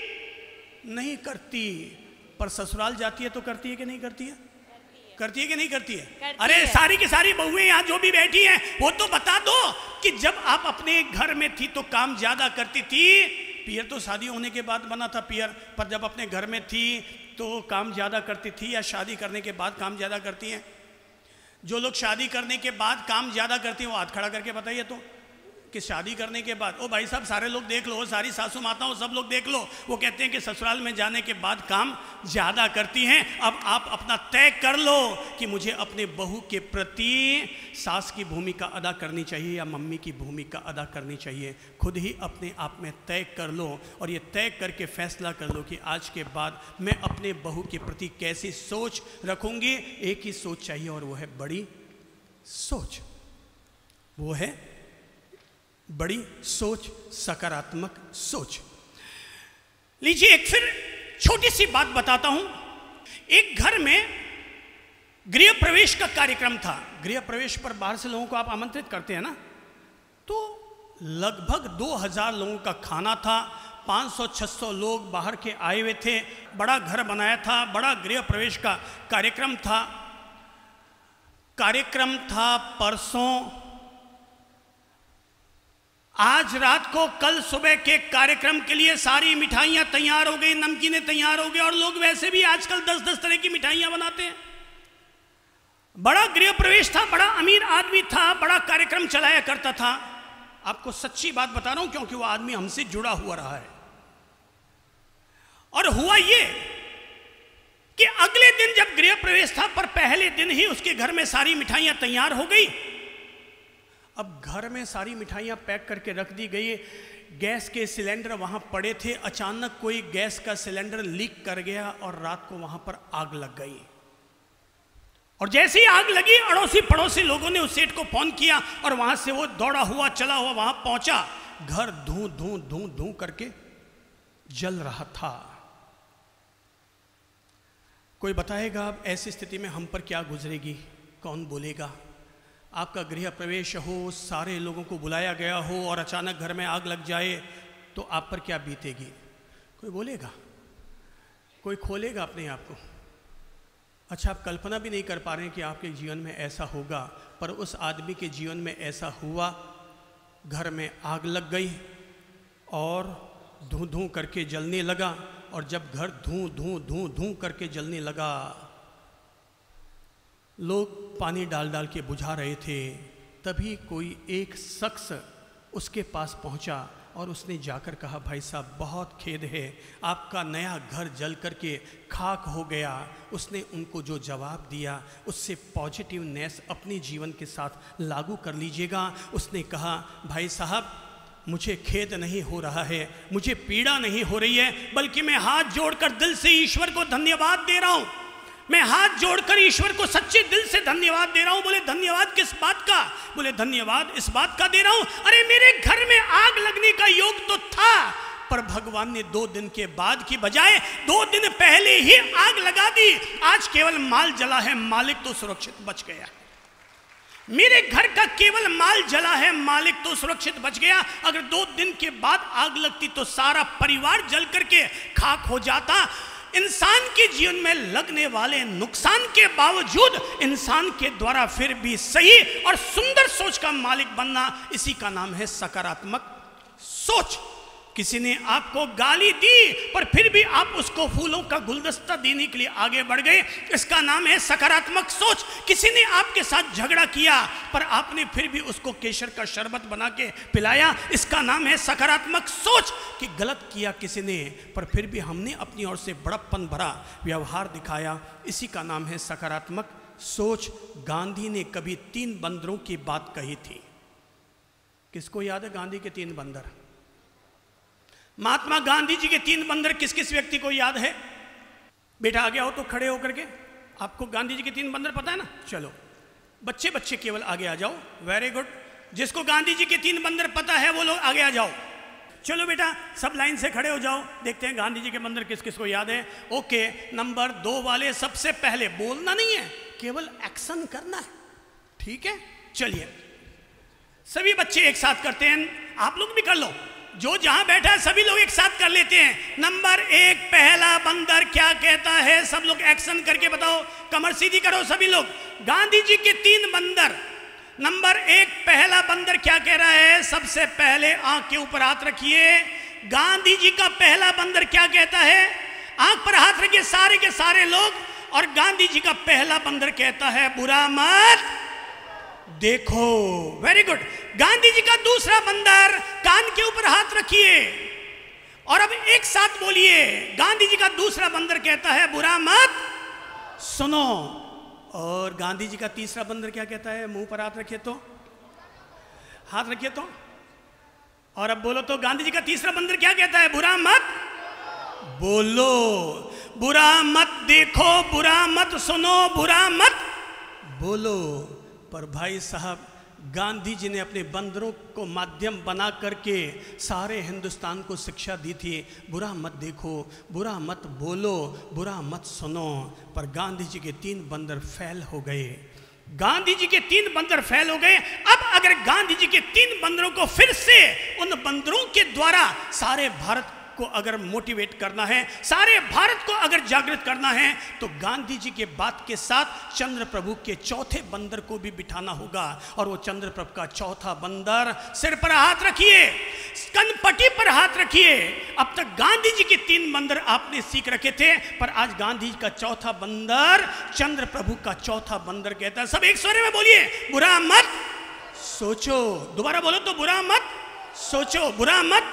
नहीं करती। पर ससुराल जाती है तो करती है कि नहीं करती है? करती है कि नहीं करती है? करती अरे है। सारी की सारी बहुएं यहाँ जो भी बैठी हैं वो तो बता दो कि जब आप अपने घर में थी तो काम ज्यादा करती थी। पियर तो शादी होने के बाद बना था पियर, पर जब अपने घर में थी तो काम ज्यादा करती थी या शादी करने के बाद काम ज्यादा करती हैं? जो लोग शादी करने के बाद काम ज्यादा करती हैं वो हाथ खड़ा करके बताइए तो, कि शादी करने के बाद। ओ भाई साहब सारे लोग देख लो, सारी सासू माताओं सब लोग देख लो, वो कहते हैं कि ससुराल में जाने के बाद काम ज़्यादा करती हैं। अब आप अपना तय कर लो कि मुझे अपने बहू के प्रति सास की भूमिका अदा करनी चाहिए या मम्मी की भूमिका अदा करनी चाहिए। खुद ही अपने आप में तय कर लो, और ये तय करके फैसला कर लो कि आज के बाद मैं अपने बहू के प्रति कैसी सोच रखूँगी। एक ही सोच चाहिए और वो है बड़ी सोच, वो है बड़ी सोच, सकारात्मक सोच। लीजिए एक फिर छोटी सी बात बताता हूं। एक घर में गृह प्रवेश का कार्यक्रम था। गृह प्रवेश पर बाहर से लोगों को आप आमंत्रित करते हैं ना, तो लगभग दो हजार लोगों का खाना था। पाँच सौ छह सौ लोग बाहर के आए हुए थे। बड़ा घर बनाया था, बड़ा गृह प्रवेश का कार्यक्रम था। कार्यक्रम था परसों, आज रात को, कल सुबह के कार्यक्रम के लिए सारी मिठाइयां तैयार हो गई, नमकीनें तैयार हो गई, और लोग वैसे भी आजकल दस दस तरह की मिठाइयां बनाते हैं। बड़ा गृह प्रवेश था, बड़ा अमीर आदमी था, बड़ा कार्यक्रम चलाया करता था। आपको सच्ची बात बता रहा हूं क्योंकि वो आदमी हमसे जुड़ा हुआ रहा है। और हुआ ये कि अगले दिन जब गृह प्रवेश था, पर पहले दिन ही उसके घर में सारी मिठाइयां तैयार हो गई। अब घर में सारी मिठाइयाँ पैक करके रख दी गई, गैस के सिलेंडर वहाँ पड़े थे। अचानक कोई गैस का सिलेंडर लीक कर गया और रात को वहाँ पर आग लग गई। और जैसे ही आग लगी, अड़ोसी पड़ोसी लोगों ने उस सेठ को फोन किया और वहाँ से वो दौड़ा हुआ चला हुआ वहाँ पहुँचा। घर धूं धूं धूं धूं करके जल रहा था। कोई बताएगा अब ऐसी स्थिति में हम पर क्या गुजरेगी? कौन बोलेगा? आपका गृह प्रवेश हो, सारे लोगों को बुलाया गया हो और अचानक घर में आग लग जाए तो आप पर क्या बीतेगी? कोई बोलेगा? कोई खोलेगा अपने आप को? अच्छा, आप कल्पना भी नहीं कर पा रहे हैं कि आपके जीवन में ऐसा होगा, पर उस आदमी के जीवन में ऐसा हुआ। घर में आग लग गई और धूं धूं करके जलने लगा, और जब घर धूं धूं धूं धूं करके जलने लगा, लोग पानी डाल डाल के बुझा रहे थे, तभी कोई एक शख्स उसके पास पहुंचा और उसने जाकर कहा, भाई साहब बहुत खेद है, आपका नया घर जल करके खाक हो गया। उसने उनको जो जवाब दिया उससे पॉजिटिवनेस अपने जीवन के साथ लागू कर लीजिएगा। उसने कहा, भाई साहब मुझे खेद नहीं हो रहा है, मुझे पीड़ा नहीं हो रही है, बल्कि मैं हाथ जोड़कर दिल से ईश्वर को धन्यवाद दे रहा हूँ। मैं हाथ जोड़कर ईश्वर को सच्चे दिल से धन्यवाद दे रहा हूं। बोले धन्यवाद किस बात का? बोले धन्यवाद इस बात का दे रहा हूं, अरे मेरे घर में आग लगने का योग तो था, पर भगवान ने दो दिन के बाद की बजाय दो दिन पहले ही आग लगा दी। आज केवल माल जला है, मालिक तो सुरक्षित बच गया। मेरे घर का केवल माल जला है, मालिक तो सुरक्षित बच गया। अगर दो दिन के बाद आग लगती तो सारा परिवार जल करके खाक हो जाता। इंसान के जीवन में लगने वाले नुकसान के बावजूद इंसान के द्वारा फिर भी सही और सुंदर सोच का मालिक बनना, इसी का नाम है सकारात्मक सोच। किसी ने आपको गाली दी पर फिर भी आप उसको फूलों का गुलदस्ता देने के लिए आगे बढ़ गए, इसका नाम है सकारात्मक सोच। किसी ने आपके साथ झगड़ा किया पर आपने फिर भी उसको केसर का शरबत बना के पिलाया, इसका नाम है सकारात्मक सोच। कि गलत किया किसी ने पर फिर भी हमने अपनी ओर से बड़प्पन भरा व्यवहार दिखाया, इसी का नाम है सकारात्मक सोच। गांधी ने कभी तीन बंदरों की बात कही थी। किसको याद है गांधी के तीन बंदर? महात्मा गांधी जी के तीन बंदर किस किस व्यक्ति को याद है? बेटा आगे आओ तो खड़े होकर के। आपको गांधी जी के तीन बंदर पता है ना? चलो बच्चे बच्चे केवल आगे आ जाओ। Very good. जिसको गांधी जी के तीन बंदर पता है वो लोग आगे आ जाओ। चलो बेटा सब लाइन से खड़े हो जाओ, देखते हैं गांधी जी के बंदर किस किस को याद है। ओके, नंबर दो वाले सबसे पहले, बोलना नहीं है, केवल एक्शन करना है, ठीक है? चलिए सभी बच्चे एक साथ करते हैं, आप लोग भी कर लो, जो जहां बैठा है सभी लोग एक साथ कर लेते हैं। नंबर एक, पहला बंदर क्या कहता है? सब लोग एक्शन करके बताओ, कमर सीधी करो सभी लोग। गांधी जी के तीन बंदर, नंबर एक, पहला बंदर क्या कह रहा है? सबसे पहले आंख के ऊपर हाथ रखिए। गांधी जी का पहला बंदर क्या कहता है? आंख पर हाथ रखिए सारे के सारे लोग। और गांधी जी का पहला बंदर कहता है बुरा मत देखो। Very good. गांधी जी का दूसरा बंदर, कान के ऊपर हाथ रखिए और अब एक साथ बोलिए। गांधी जी का दूसरा बंदर कहता है बुरा मत सुनो। और गांधी जी का तीसरा बंदर क्या कहता है? मुंह पर हाथ रखिए तो, हाथ रखिए तो, और अब बोलो तो। गांधी जी का तीसरा बंदर क्या कहता है? बुरा मत बोलो, बुरा मत देखो, बुरा मत सुनो, बुरा मत बोलो। पर भाई साहब गांधी जी ने अपने बंदरों को माध्यम बना करके सारे हिंदुस्तान को शिक्षा दी थी, बुरा मत देखो, बुरा मत बोलो, बुरा मत सुनो। पर गांधी जी के तीन बंदर फेल हो गए। गांधी जी के तीन बंदर फेल हो गए। अब अगर गांधी जी के तीन बंदरों को फिर से उन बंदरों के द्वारा सारे भारत को अगर मोटिवेट करना है, सारे भारत को अगर जागृत करना है, तो गांधी जी के बात के साथ चंद्र प्रभु के चौथे बंदर को भी बिठाना होगा। और वो चंद्र प्रभु का चौथा बंदर, सिर पर हाथ रखिए, कनपटी पर हाथ रखिए। अब तक गांधी जी के तीन बंदर आपने सीख रखे थे, पर आज गांधी जी का चौथा बंदर चंद्र प्रभु का चौथा बंदर कहता है। सब एक स्वर में बोलिए, बुरा मत सोचो। दोबारा बोलो तो, बुरा मत सोचो, बुरा मत।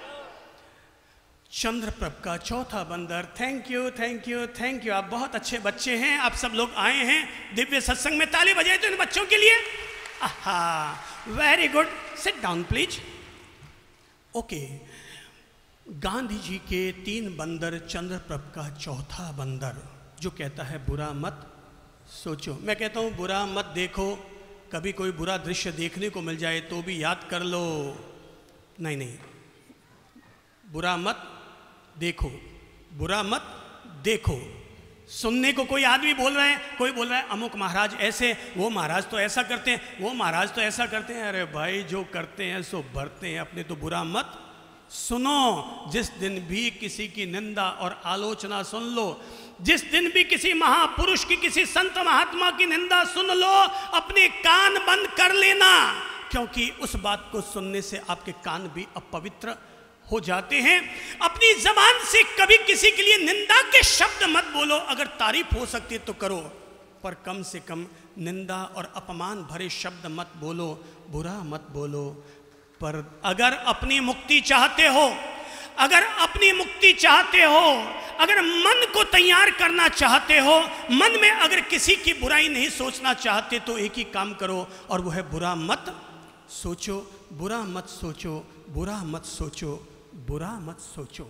चंद्रप्रभ का चौथा बंदर। Thank you thank you thank you. आप बहुत अच्छे बच्चे हैं, आप सब लोग आए हैं दिव्य सत्संग में। ताली बजाए तो इन बच्चों के लिए। आहा, very good. Sit down please. Okay, Gandhi ji के तीन बंदर, चंद्रप्रभ का चौथा बंदर जो कहता है बुरा मत सोचो। मैं कहता हूं बुरा मत देखो, कभी कोई बुरा दृश्य देखने को मिल जाए तो भी याद कर लो, नहीं नहीं, बुरा मत देखो, बुरा मत देखो। सुनने को कोई आदमी बोल रहे हैं, कोई बोल रहा है अमुक महाराज ऐसे, वो महाराज तो ऐसा करते हैं, वो महाराज तो ऐसा करते हैं। अरे भाई, जो करते हैं सो भरते हैं अपने, तो बुरा मत सुनो। जिस दिन भी किसी की निंदा और आलोचना सुन लो, जिस दिन भी किसी महापुरुष की, किसी संत महात्मा की निंदा सुन लो, अपने कान बंद कर लेना, क्योंकि उस बात को सुनने से आपके कान भी अपवित्र हो जाते हैं। अपनी जबान से कभी किसी के लिए निंदा के शब्द मत बोलो। अगर तारीफ हो सकती है तो करो, पर कम से कम निंदा और अपमान भरे शब्द मत बोलो, बुरा मत बोलो। पर अगर अपनी मुक्ति चाहते हो, अगर अपनी मुक्ति चाहते हो, अगर मन को तैयार करना चाहते हो, मन में अगर किसी की बुराई नहीं सोचना चाहते, तो एक ही काम करो, और वह है बुरा मत सोचो, बुरा मत सोचो, बुरा मत सोचो, बुरा मत सोचो।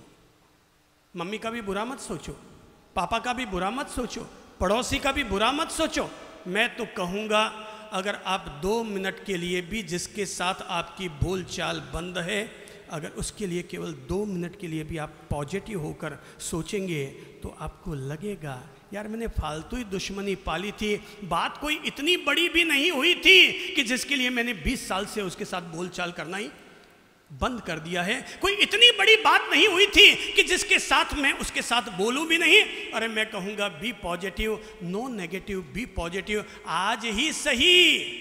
मम्मी का भी बुरा मत सोचो, पापा का भी बुरा मत सोचो, पड़ोसी का भी बुरा मत सोचो। मैं तो कहूँगा, अगर आप दो मिनट के लिए भी जिसके साथ आपकी बोलचाल बंद है, अगर उसके लिए केवल दो मिनट के लिए भी आप पॉजिटिव होकर सोचेंगे, तो आपको लगेगा यार मैंने फालतू ही दुश्मनी पाली थी, बात कोई इतनी बड़ी भी नहीं हुई थी कि जिसके लिए मैंने बीस साल से उसके साथ बोलचाल करना ही बंद कर दिया है। कोई इतनी बड़ी बात नहीं हुई थी कि जिसके साथ मैं उसके साथ बोलूं भी नहीं। अरे मैं कहूँगा be positive, no negative, be positive. आज ही सही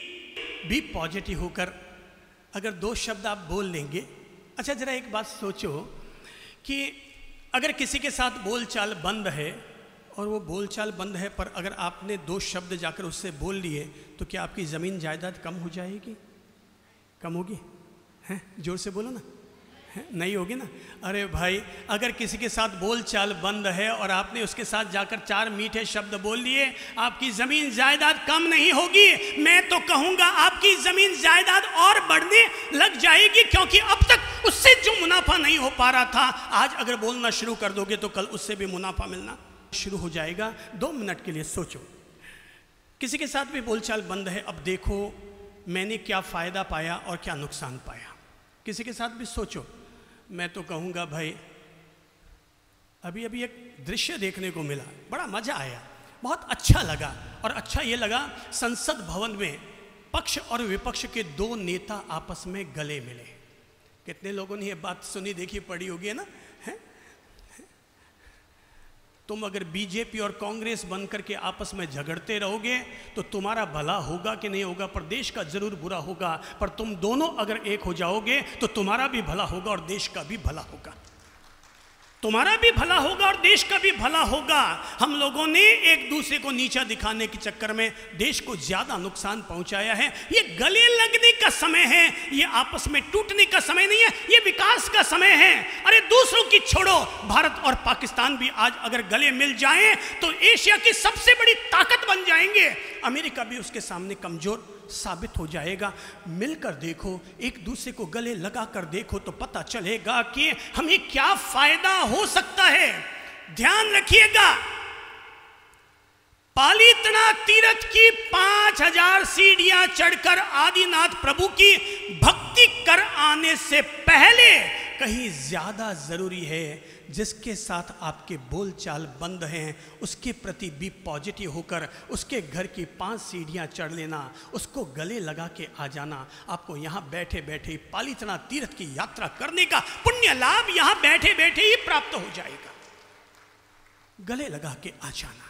बी पॉजिटिव होकर अगर दो शब्द आप बोल लेंगे। अच्छा, जरा एक बात सोचो कि अगर किसी के साथ बोलचाल बंद है, और वो बोलचाल बंद है, पर अगर आपने दो शब्द जाकर उससे बोल लिए, तो क्या आपकी ज़मीन जायदाद कम हो जाएगी? कम होगी? हैं? जोर से बोलो ना। है? नहीं होगी ना। अरे भाई, अगर किसी के साथ बोलचाल बंद है और आपने उसके साथ जाकर चार मीठे शब्द बोल लिए, आपकी ज़मीन जायदाद कम नहीं होगी, मैं तो कहूँगा आपकी ज़मीन जायदाद और बढ़ने लग जाएगी। क्योंकि अब तक उससे जो मुनाफा नहीं हो पा रहा था, आज अगर बोलना शुरू कर दोगे तो कल उससे भी मुनाफा मिलना शुरू हो जाएगा। दो मिनट के लिए सोचो, किसी के साथ भी बोलचाल बंद है, अब देखो मैंने क्या फ़ायदा पाया और क्या नुकसान पाया। किसी के साथ भी सोचो। मैं तो कहूँगा भाई, अभी अभी एक दृश्य देखने को मिला, बड़ा मज़ा आया, बहुत अच्छा लगा। और अच्छा ये लगा, संसद भवन में पक्ष और विपक्ष के दो नेता आपस में गले मिले। कितने लोगों ने ये बात सुनी, देखी, पढ़ी होगी ना। है? तुम अगर बीजेपी और कांग्रेस बनकर के आपस में झगड़ते रहोगे तो तुम्हारा भला होगा कि नहीं होगा, पर देश का जरूर बुरा होगा। पर तुम दोनों अगर एक हो जाओगे तो तुम्हारा भी भला होगा और देश का भी भला होगा। तुम्हारा भी भला होगा और देश का भी भला होगा। हम लोगों ने एक दूसरे को नीचा दिखाने के चक्कर में देश को ज्यादा नुकसान पहुंचाया है। ये गले लगने का समय है, ये आपस में टूटने का समय नहीं है, ये विकास का समय है। अरे दूसरों की छोड़ो, भारत और पाकिस्तान भी आज अगर गले मिल जाएं तो एशिया की सबसे बड़ी ताकत बन जाएंगे। अमेरिका भी उसके सामने कमजोर साबित हो जाएगा। मिलकर देखो, एक दूसरे को गले लगा कर देखो तो पता चलेगा कि हमें क्या फायदा हो सकता है। ध्यान रखिएगा, पालीतना तीर्थ की पांच हजार सीढ़ियां चढ़कर आदिनाथ प्रभु की भक्ति कर आने से पहले कहीं ज्यादा जरूरी है जिसके साथ आपके बोलचाल बंद हैं उसके प्रति भी पॉजिटिव होकर उसके घर की पांच सीढ़ियां चढ़ लेना, उसको गले लगा के आ जाना। आपको यहाँ बैठे बैठे पालीतना तीर्थ की यात्रा करने का पुण्य लाभ यहाँ बैठे बैठे ही प्राप्त हो जाएगा। गले लगा के आ जाना।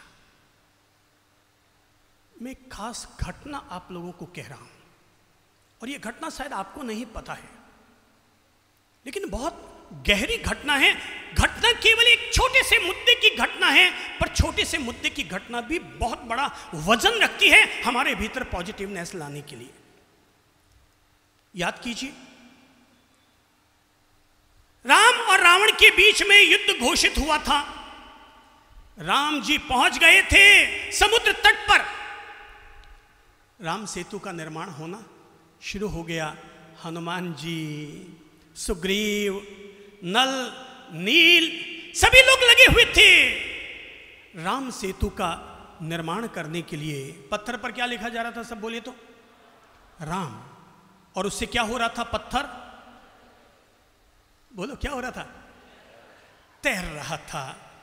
मैं एक खास घटना आप लोगों को कह रहा हूं, और यह घटना शायद आपको नहीं पता है, लेकिन बहुत गहरी घटना है। घटना केवल एक छोटे से मुद्दे की घटना है, पर छोटे से मुद्दे की घटना भी बहुत बड़ा वजन रखती है हमारे भीतर पॉजिटिवनेस लाने के लिए। याद कीजिए, राम और रावण के बीच में युद्ध घोषित हुआ था। राम जी पहुंच गए थे समुद्र तट पर। राम सेतु का निर्माण होना शुरू हो गया। हनुमान जी, सुग्रीव, नल, नील सभी लोग लगे हुए थे राम सेतु का निर्माण करने के लिए। पत्थर पर क्या लिखा जा रहा था, सब बोलिए तो? राम। और उससे क्या हो रहा था? पत्थर, बोलो क्या हो रहा था? तैर रहा था।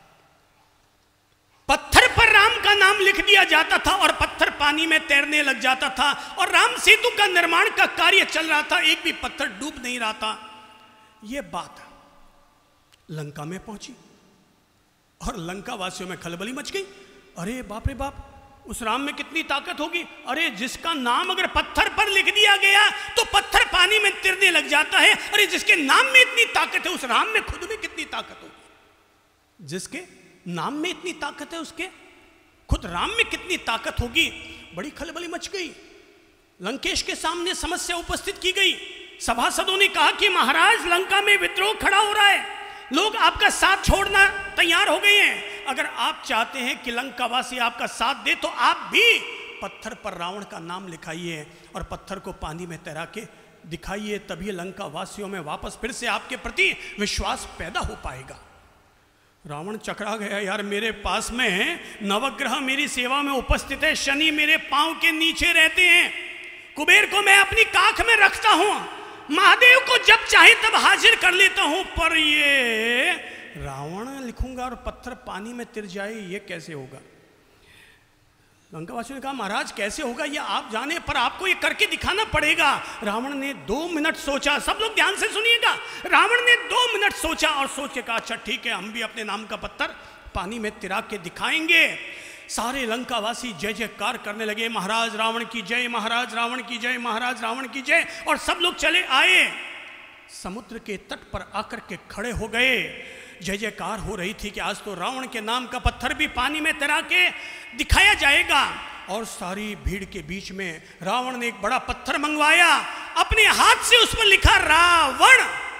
पत्थर पर राम का नाम लिख दिया जाता था और पत्थर पानी में तैरने लग जाता था, और राम सेतु का निर्माण का कार्य चल रहा था, एक भी पत्थर डूब नहीं रहा था। यह बात लंका में पहुंची और लंका वासियों में खलबली मच गई। अरे बाप रे बाप, उस राम में कितनी ताकत होगी। अरे जिसका नाम अगर पत्थर पर लिख दिया गया तो पत्थर पानी में तैरने लग जाता है। अरे जिसके नाम में इतनी ताकत है उस राम में खुद में कितनी ताकत होगी। जिसके नाम में इतनी ताकत है उसके खुद राम में कितनी ताकत होगी। बड़ी खलबली मच गई। लंकेश के सामने समस्या उपस्थित की गई। सभासदों ने कहा कि महाराज, लंका में विद्रोह खड़ा हो रहा है, लोग आपका साथ छोड़ना तैयार हो गए हैं। अगर आप चाहते हैं कि लंकावासी आपका साथ दे तो आप भी पत्थर पर रावण का नाम लिखाइए और पत्थर को पानी में तैरा के दिखाइए, तभी लंका वासियों में वापस फिर से आपके प्रति विश्वास पैदा हो पाएगा। रावण चकरा गया, यार मेरे पास में नवग्रह मेरी सेवा में उपस्थित है, शनि मेरे पांव के नीचे रहते हैं, कुबेर को मैं अपनी काख में रखता हूं, महादेव को जब चाहे तब हाजिर कर लेता हूं, पर ये रावण लिखूंगा और पत्थर पानी में तिर जाए, ये कैसे होगा। लंकावासियों ने कहा महाराज कैसे होगा ये आप जाने, पर आपको ये करके दिखाना पड़ेगा। रावण ने दो मिनट सोचा। सब लोग ध्यान से सुनिएगा। रावण ने दो मिनट सोचा और सोच के कहा अच्छा ठीक है, हम भी अपने नाम का पत्थर पानी में तिरा के दिखाएंगे। सारे लंकावासी जय जयकार करने लगे, महाराज रावण की जय, महाराज रावण की जय, महाराज रावण की जय। और सब लोग चले आए, समुद्र के तट पर आकर के खड़े हो गए। जय जयकार हो रही थी कि आज तो रावण के नाम का पत्थर भी पानी में तैरा के दिखाया जाएगा। और सारी भीड़ के बीच में रावण ने एक बड़ा पत्थर मंगवाया, अपने हाथ से उस पर लिखा रावण।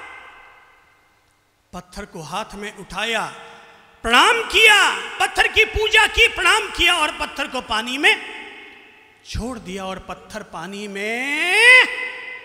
पत्थर को हाथ में उठाया, प्रणाम किया, पत्थर की पूजा की, प्रणाम किया और पत्थर को पानी में छोड़ दिया। और पत्थर पानी में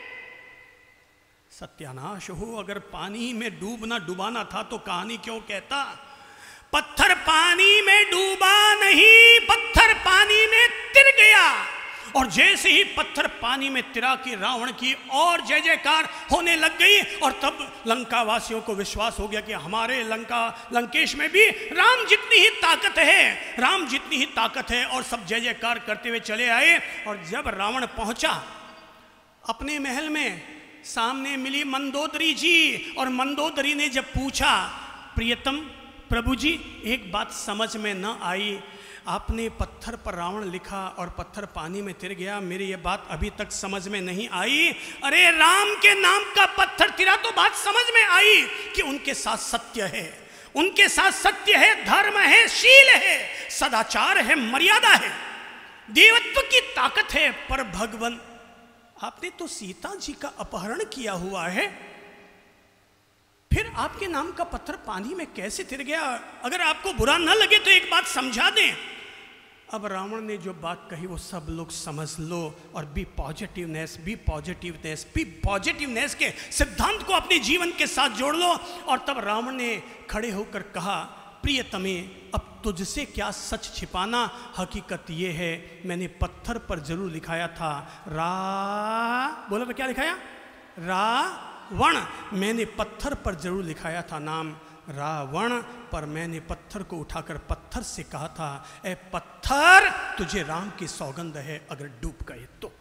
सत्यानाश हो। अगर पानी में डूबना डुबाना था तो कहानी क्यों कहता। पत्थर पानी में डूबा नहीं, पत्थर पानी में तिर गया। और जैसे ही पत्थर पानी में तिरा की रावण की और जय जयकार होने लग गई। और तब लंका वासियों को विश्वास हो गया कि हमारे लंका लंकेश में भी राम जितनी ही ताकत है, राम जितनी ही ताकत है। और सब जय जयकार करते हुए चले आए। और जब रावण पहुंचा अपने महल में, सामने मिली मंदोदरी जी। और मंदोदरी ने जब पूछा प्रियतम प्रभु जी, एक बात समझ में न आई, आपने पत्थर पर रावण लिखा और पत्थर पानी में तिर गया, मेरी ये बात अभी तक समझ में नहीं आई। अरे राम के नाम का पत्थर तिरा तो बात समझ में आई कि उनके साथ सत्य है, उनके साथ सत्य है, धर्म है, शील है, सदाचार है, मर्यादा है, देवत्व की ताकत है। पर भगवान, आपने तो सीता जी का अपहरण किया हुआ है, फिर आपके नाम का पत्थर पानी में कैसे तिर गया। अगर आपको बुरा न लगे तो एक बात समझा दें। अब रावण ने जो बात कही वो सब लोग समझ लो और be positiveness, be positiveness, be positiveness के सिद्धांत को अपने जीवन के साथ जोड़ लो। और तब रावण ने खड़े होकर कहा, प्रियतमे, अब तुझसे क्या सच छिपाना, हकीकत ये है मैंने पत्थर पर जरूर लिखाया था रा, बोला तो क्या लिखाया, रावण। मैंने पत्थर पर जरूर लिखाया था नाम रावण, पर मैंने पत्थर को उठाकर पत्थर से कहा था, ए पत्थर तुझे राम की सौगंध है अगर डूब गए तो।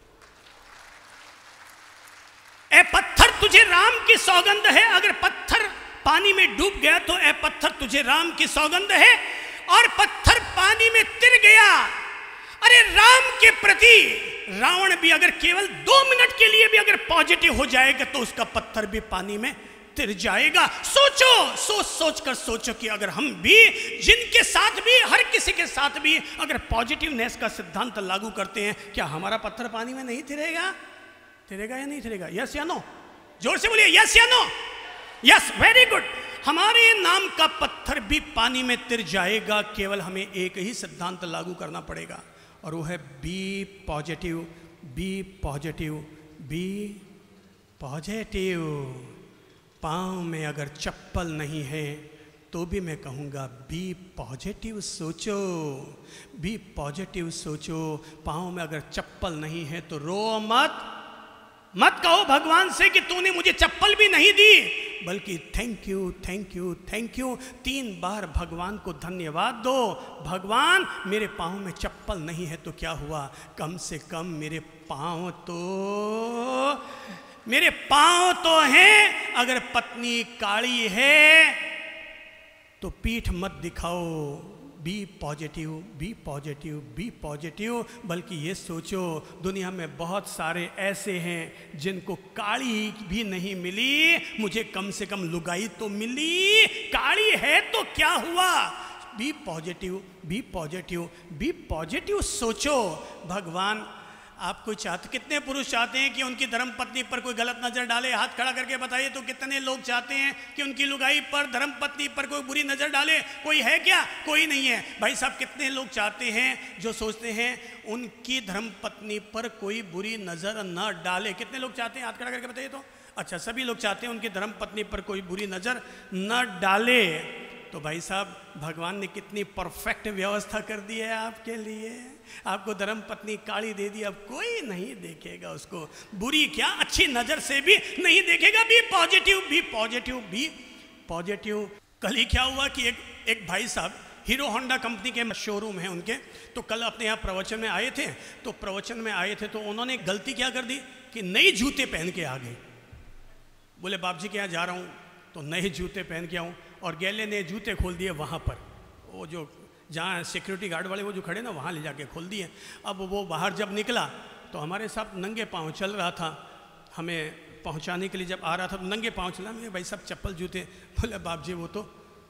ए पत्थर तुझे राम की सौगंध है, अगर पत्थर पानी में डूब गया तो ए पत्थर तुझे राम की सौगंध है। और पत्थर पानी में तिर गया। अरे राम के प्रति रावण भी अगर केवल दो मिनट के लिए भी अगर पॉजिटिव हो जाएगा तो उसका पत्थर भी पानी में तिर जाएगा। सोचो, सोच सोच कर सोचो कि अगर हम भी, जिनके साथ भी, हर किसी के साथ भी अगर पॉजिटिवनेस का सिद्धांत लागू करते हैं, क्या हमारा पत्थर पानी में नहीं तिरेगा? तिरेगा या नहीं तिरेगा? यस या नो? जोर से बोलिए, यस या नो? Yes, very good. हमारे नाम का पत्थर भी पानी में तिर जाएगा, केवल हमें एक ही सिद्धांत लागू करना पड़ेगा और वो है be positive, be positive, be positive. पाँव में अगर चप्पल नहीं है तो भी मैं कहूँगा बी पॉजिटिव सोचो, बी पॉजिटिव सोचो। पाँव में अगर चप्पल नहीं है तो रो मत, मत कहो भगवान से कि तूने मुझे चप्पल भी नहीं दी, बल्कि thank you thank you thank you. तीन बार भगवान को धन्यवाद दो। भगवान मेरे पाँव में चप्पल नहीं है तो क्या हुआ, कम से कम मेरे पाँव तो मेरे पाँव तो हैं। अगर पत्नी काली है तो पीठ मत दिखाओ। Be positive, be positive, be positive. बल्कि ये सोचो दुनिया में बहुत सारे ऐसे हैं जिनको काली भी नहीं मिली, मुझे कम से कम लुगाई तो मिली। काली है तो क्या हुआ। Be positive, be positive, be positive सोचो। भगवान आपको चाहते, कितने पुरुष चाहते हैं कि उनकी धर्म पत्नी पर कोई गलत नजर डाले? हाथ खड़ा करके बताइए तो कितने लोग चाहते हैं कि उनकी लुगाई पर, धर्म पत्नी पर कोई बुरी नजर डाले? कोई है क्या? कोई नहीं है। भाई साहब कितने लोग चाहते हैं जो सोचते हैं उनकी धर्म पत्नी पर कोई बुरी नजर न डाले? कितने लोग चाहते हैं? हाथ खड़ा करके बताइए तो। अच्छा, सभी लोग चाहते हैं उनकी धर्म पत्नी पर कोई बुरी नजर न डाले। तो भाई साहब भगवान ने कितनी परफेक्ट व्यवस्था कर दी है आपके लिए। आपको धर्म पत्नी काली दे दी, अब कोई नहीं देखेगा उसको बुरी, क्या अच्छी नजर से भी नहीं देखेगा। Be positive, be positive, be positive. कल ही क्या हुआ कि एक एक भाई साहब हीरो होंडा कंपनी के शोरूम है उनके, तो कल अपने यहाँ प्रवचन में आए थे। तो प्रवचन में आए थे तो उन्होंने गलती क्या कर दी कि नए जूते पहन के आ गए। बोले बाप जी के यहाँ जा रहा हूँ तो नए जूते पहन के आऊँ, और गैले ने जूते खोल दिए वहाँ पर, वो जो जहाँ सिक्योरिटी गार्ड वाले वो जो खड़े ना वहाँ ले जाके खोल दिए। अब वो बाहर जब निकला तो हमारे साथ नंगे पाँव चल रहा था, हमें पहुँचाने के लिए जब आ रहा था तो नंगे पाँव चला। मैं भाई सब चप्पल जूते, बोले बाप जी वो तो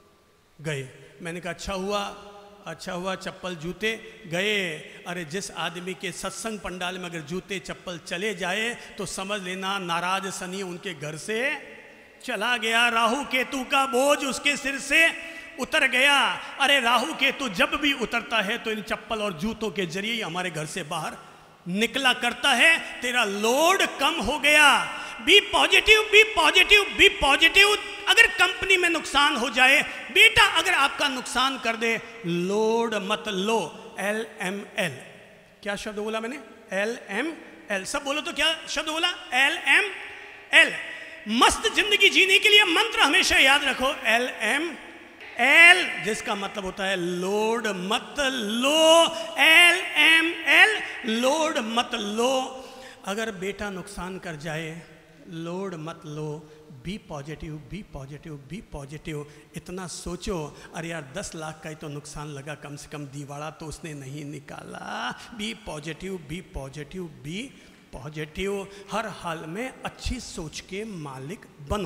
गए। मैंने कहा अच्छा हुआ, अच्छा हुआ चप्पल जूते गए। अरे जिस आदमी के सत्संग पंडाल में अगर जूते चप्पल चले जाए तो समझ लेना नाराज शनि उनके घर से चला गया, राहु केतु का बोझ उसके सिर से उतर गया। अरे राहु केतु जब भी उतरता है तो इन चप्पल और जूतों के जरिए ही हमारे घर से बाहर निकला करता है। तेरा लोड कम हो गया। Be positive, be positive, be positive. अगर कंपनी में नुकसान हो जाए, बेटा अगर आपका नुकसान कर दे, लोड मत लो। एल एम एल, क्या शब्द बोला मैंने? L M L. सब बोलो तो क्या शब्द बोला? L M L. मस्त जिंदगी जीने के लिए मंत्र हमेशा याद रखो, एल एम एल, जिसका मतलब होता है लोड मत लो। एल एम एल, लोड मत लो। अगर बेटा नुकसान कर जाए, लोड मत लो। Be positive, be positive, be positive. इतना सोचो, अरे यार दस लाख का ही तो नुकसान लगा, कम से कम दीवाड़ा तो उसने नहीं निकाला। Be positive, be positive, be positive. हर हाल में अच्छी सोच के मालिक बनो।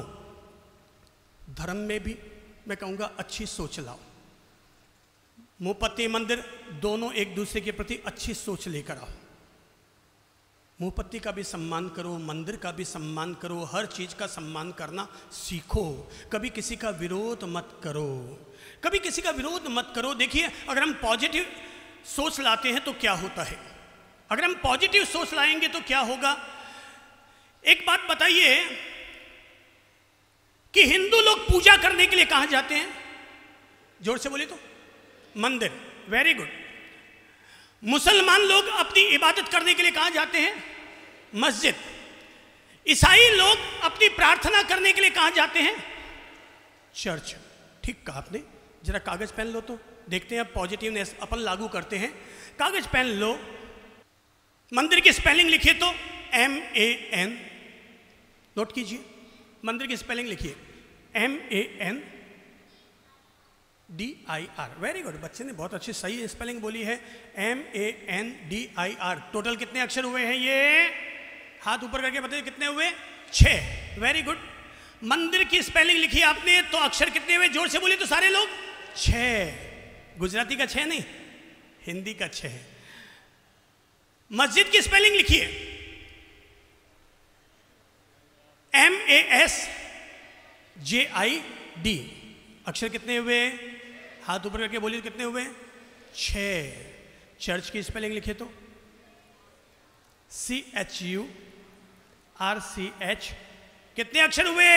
धर्म में भी मैं कहूँगा अच्छी सोच लाओ। मुंहपत्ती मंदिर दोनों एक दूसरे के प्रति अच्छी सोच लेकर आओ। मुंहपत्ती का भी सम्मान करो, मंदिर का भी सम्मान करो, हर चीज का सम्मान करना सीखो। कभी किसी का विरोध मत करो, कभी किसी का विरोध मत करो। देखिए अगर हम पॉजिटिव सोच लाते हैं तो क्या होता है, अगर हम पॉजिटिव सोच लाएंगे तो क्या होगा। एक बात बताइए कि हिंदू लोग पूजा करने के लिए कहां जाते हैं? जोर से बोलिए तो। मंदिर। Very good. मुसलमान लोग अपनी इबादत करने के लिए कहां जाते हैं? मस्जिद। ईसाई लोग अपनी प्रार्थना करने के लिए कहां जाते हैं? चर्च। ठीक कहा आपने। जरा कागज पेन लो तो देखते हैं पॉजिटिवनेस अपन लागू करते हैं। कागज पेन लो, मंदिर की स्पेलिंग लिखिए तो एम ए एन, नोट कीजिए मंदिर की स्पेलिंग लिखिए M A N D I R. Very good, बच्चे ने बहुत अच्छी सही स्पेलिंग बोली है, M A N D I R. Total कितने अक्षर हुए हैं ये? हाथ ऊपर करके बताइए कितने हुए? छह। Very good. मंदिर की स्पेलिंग लिखी आपने तो अक्षर कितने हुए? जोर से बोलिए तो सारे लोग। छह। गुजराती का छह नहीं, हिंदी का छह। मस्जिद की स्पेलिंग लिखिए M A S J I D. अक्षर कितने हुए? हाथ ऊपर करके बोलिए कितने हुए? छह। चर्च की स्पेलिंग लिखे तो C H U R C H. कितने अक्षर हुए?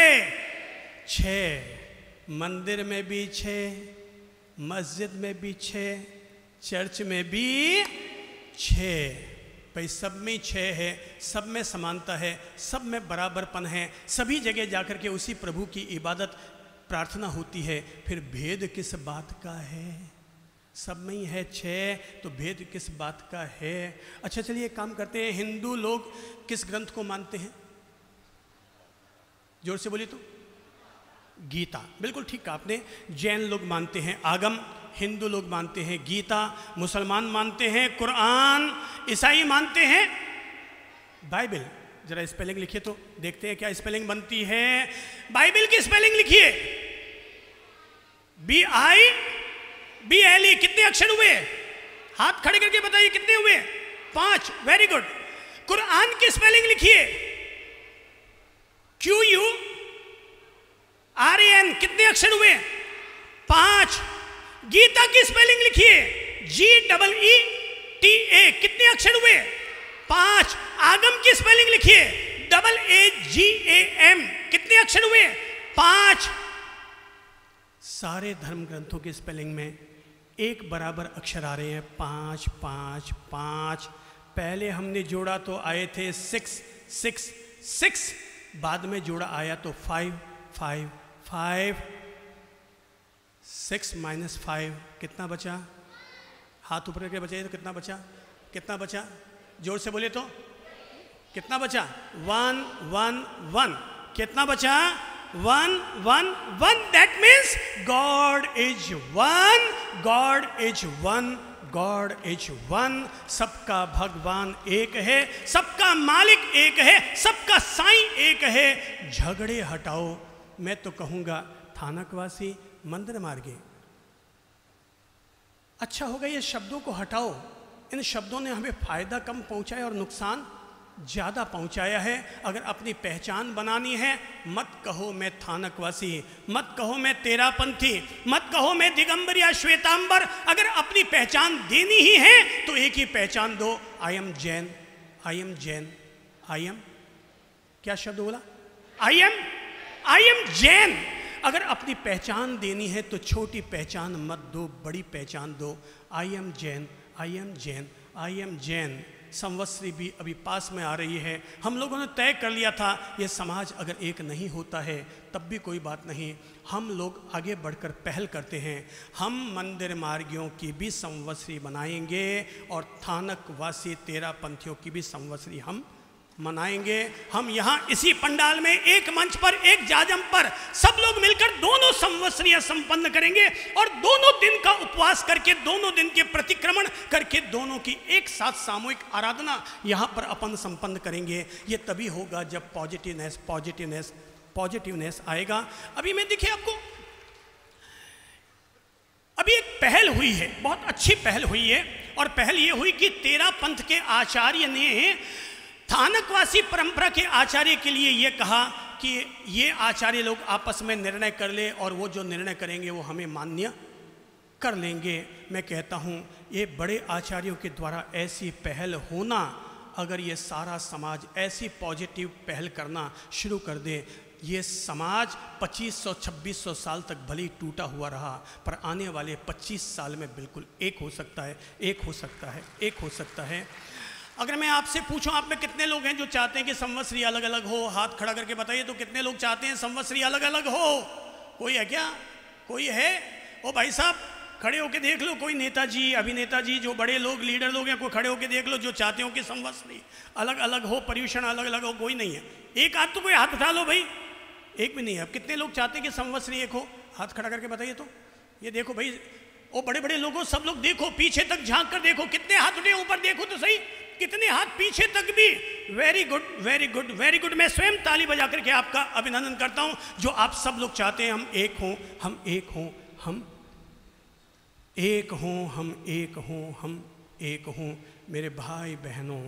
छह। मंदिर में भी छह, मस्जिद में भी छह, चर्च में भी छह। भाई सब में छः है, सब में समानता है, सब में बराबरपन है, सभी जगह जाकर के उसी प्रभु की इबादत प्रार्थना होती है, फिर भेद किस बात का है? सब में ही है छः, तो भेद किस बात का है? अच्छा चलिए एक काम करते हैं, हिंदू लोग किस ग्रंथ को मानते हैं? जोर से बोलिए तो। गीता, बिल्कुल ठीक कहा आपने। जैन लोग मानते हैं आगम, हिंदू लोग मानते हैं गीता, मुसलमान मानते हैं कुरान, ईसाई मानते हैं बाइबल। जरा स्पेलिंग लिखिए तो देखते हैं क्या स्पेलिंग बनती है। बाइबल की स्पेलिंग लिखिए, B I B L E. कितने अक्षर हुए? हाथ खड़े करके बताइए कितने हुए? पांच, वेरी गुड। कुरान की स्पेलिंग लिखिए, Q U R A N. कितने अक्षर हुए? पांच। गीता की स्पेलिंग लिखिए, जी डबल ई टी ए। कितने अक्षर हुए? पांच। आगम की स्पेलिंग लिखिए, double A ji A M. कितने अक्षर हुए? पांच। सारे धर्म ग्रंथों के स्पेलिंग में एक बराबर अक्षर आ रहे हैं, पांच पांच पांच। पहले हमने जोड़ा तो आए थे सिक्स सिक्स सिक्स, बाद में जोड़ा आया तो five five five. Six minus five कितना बचा? हाथ ऊपर करके बचाइए तो कितना बचा? कितना बचा? जोर से बोलिए तो कितना बचा? One one one. कितना बचा? One one one. That means God is one, God is one, God is one. सबका भगवान एक है, सबका मालिक एक है, सबका साईं एक है। झगड़े हटाओ। मैं तो कहूंगा थानकवासी मंदिर मार्गे, अच्छा होगा ये शब्दों को हटाओ। इन शब्दों ने हमें फायदा कम पहुंचाया और नुकसान ज़्यादा पहुंचाया है। अगर अपनी पहचान बनानी है, मत कहो मैं थानकवासी, मत कहो मैं तेरापंथी, मत कहो मैं दिगंबर या श्वेतांबर। अगर अपनी पहचान देनी ही है तो एक ही पहचान दो, I am Jain, I am Jain, I am क्या शब्द बोला? I am I am Jain. अगर अपनी पहचान देनी है तो छोटी पहचान मत दो, बड़ी पहचान दो। I am Jain, I am Jain, I am Jain. Samvatsari भी अभी पास में आ रही है। हम लोगों ने तय कर लिया था ये समाज अगर एक नहीं होता है तब भी कोई बात नहीं, हम लोग आगे बढ़कर पहल करते हैं। हम मंदिर मार्गियों की भी संवत्सरी बनाएंगे और थानकवासी तेरापंथियों की भी संवत्सरी हम मनाएंगे। हम यहाँ इसी पंडाल में एक मंच पर, एक जाजम पर सब लोग मिलकर दोनों संवत्सरियां संपन्न करेंगे और दोनों दिन का उपवास करके, दोनों दिन के प्रतिक्रमण करके, दोनों की एक साथ सामूहिक आराधना यहाँ पर अपन संपन्न करेंगे। ये तभी होगा जब पॉजिटिवनेस पॉजिटिवनेस पॉजिटिवनेस आएगा। अभी मैं देखिए आपको, अभी एक पहल हुई है, बहुत अच्छी पहल हुई है। और पहल ये हुई कि तेरा पंथ के आचार्य ने थानकवासी परंपरा के आचार्य के लिए ये कहा कि ये आचार्य लोग आपस में निर्णय कर ले और वो जो निर्णय करेंगे वो हमें मान्य कर लेंगे। मैं कहता हूँ ये बड़े आचार्यों के द्वारा ऐसी पहल होना, अगर ये सारा समाज ऐसी पॉजिटिव पहल करना शुरू कर दे, ये समाज पच्चीस सौ छब्बीस सौ साल तक भले ही टूटा हुआ रहा, पर आने वाले पच्चीस साल में बिल्कुल एक हो सकता है, एक हो सकता है, एक हो सकता है। अगर मैं आपसे पूछूं, आप में कितने लोग हैं जो चाहते हैं कि संवत्सरी अलग अलग हो? हाथ खड़ा करके बताइए तो कितने लोग चाहते हैं संवत्सरी अलग अलग हो? कोई है क्या? कोई है? ओ भाई साहब खड़े होके देख लो, कोई नेताजी, अभिनेता जी, जो बड़े लोग, लीडर लोग हैं, कोई खड़े होके देख लो जो चाहते हो कि संवत्सरी अलग अलग हो, पर्यूषण अलग अलग हो। कोई नहीं है? एक हाथ तो कोई हाथ उठा लो भाई, एक भी नहीं है। अब कितने लोग चाहते हैं कि संवत्सरी एक हो? हाथ खड़ा करके बताइए तो। ये देखो भाई, ओ बड़े बड़े लोगों, सब लोग देखो, पीछे तक झांक कर देखो, कितने हाथ उठे, ऊपर देखो तो सही, कितने हाथ पीछे तक भी। Very good, very good, very good. मैं स्वयं ताली बजा करके आपका अभिनंदन करता हूं, जो आप सब लोग चाहते हैं हम एक हों, हम एक हों, हम एक हों, हम एक हों, हम एक हों। मेरे भाई बहनों,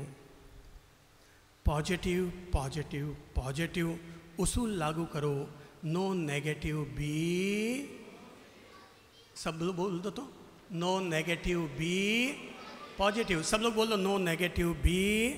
पॉजिटिव पॉजिटिव पॉजिटिव उसूल लागू करो। नो नेगेटिव बी, सब लोग बोल दो तो, नो नेगेटिव बी पॉजिटिव। सब लोग बोल दो, नो नेगेटिव बी।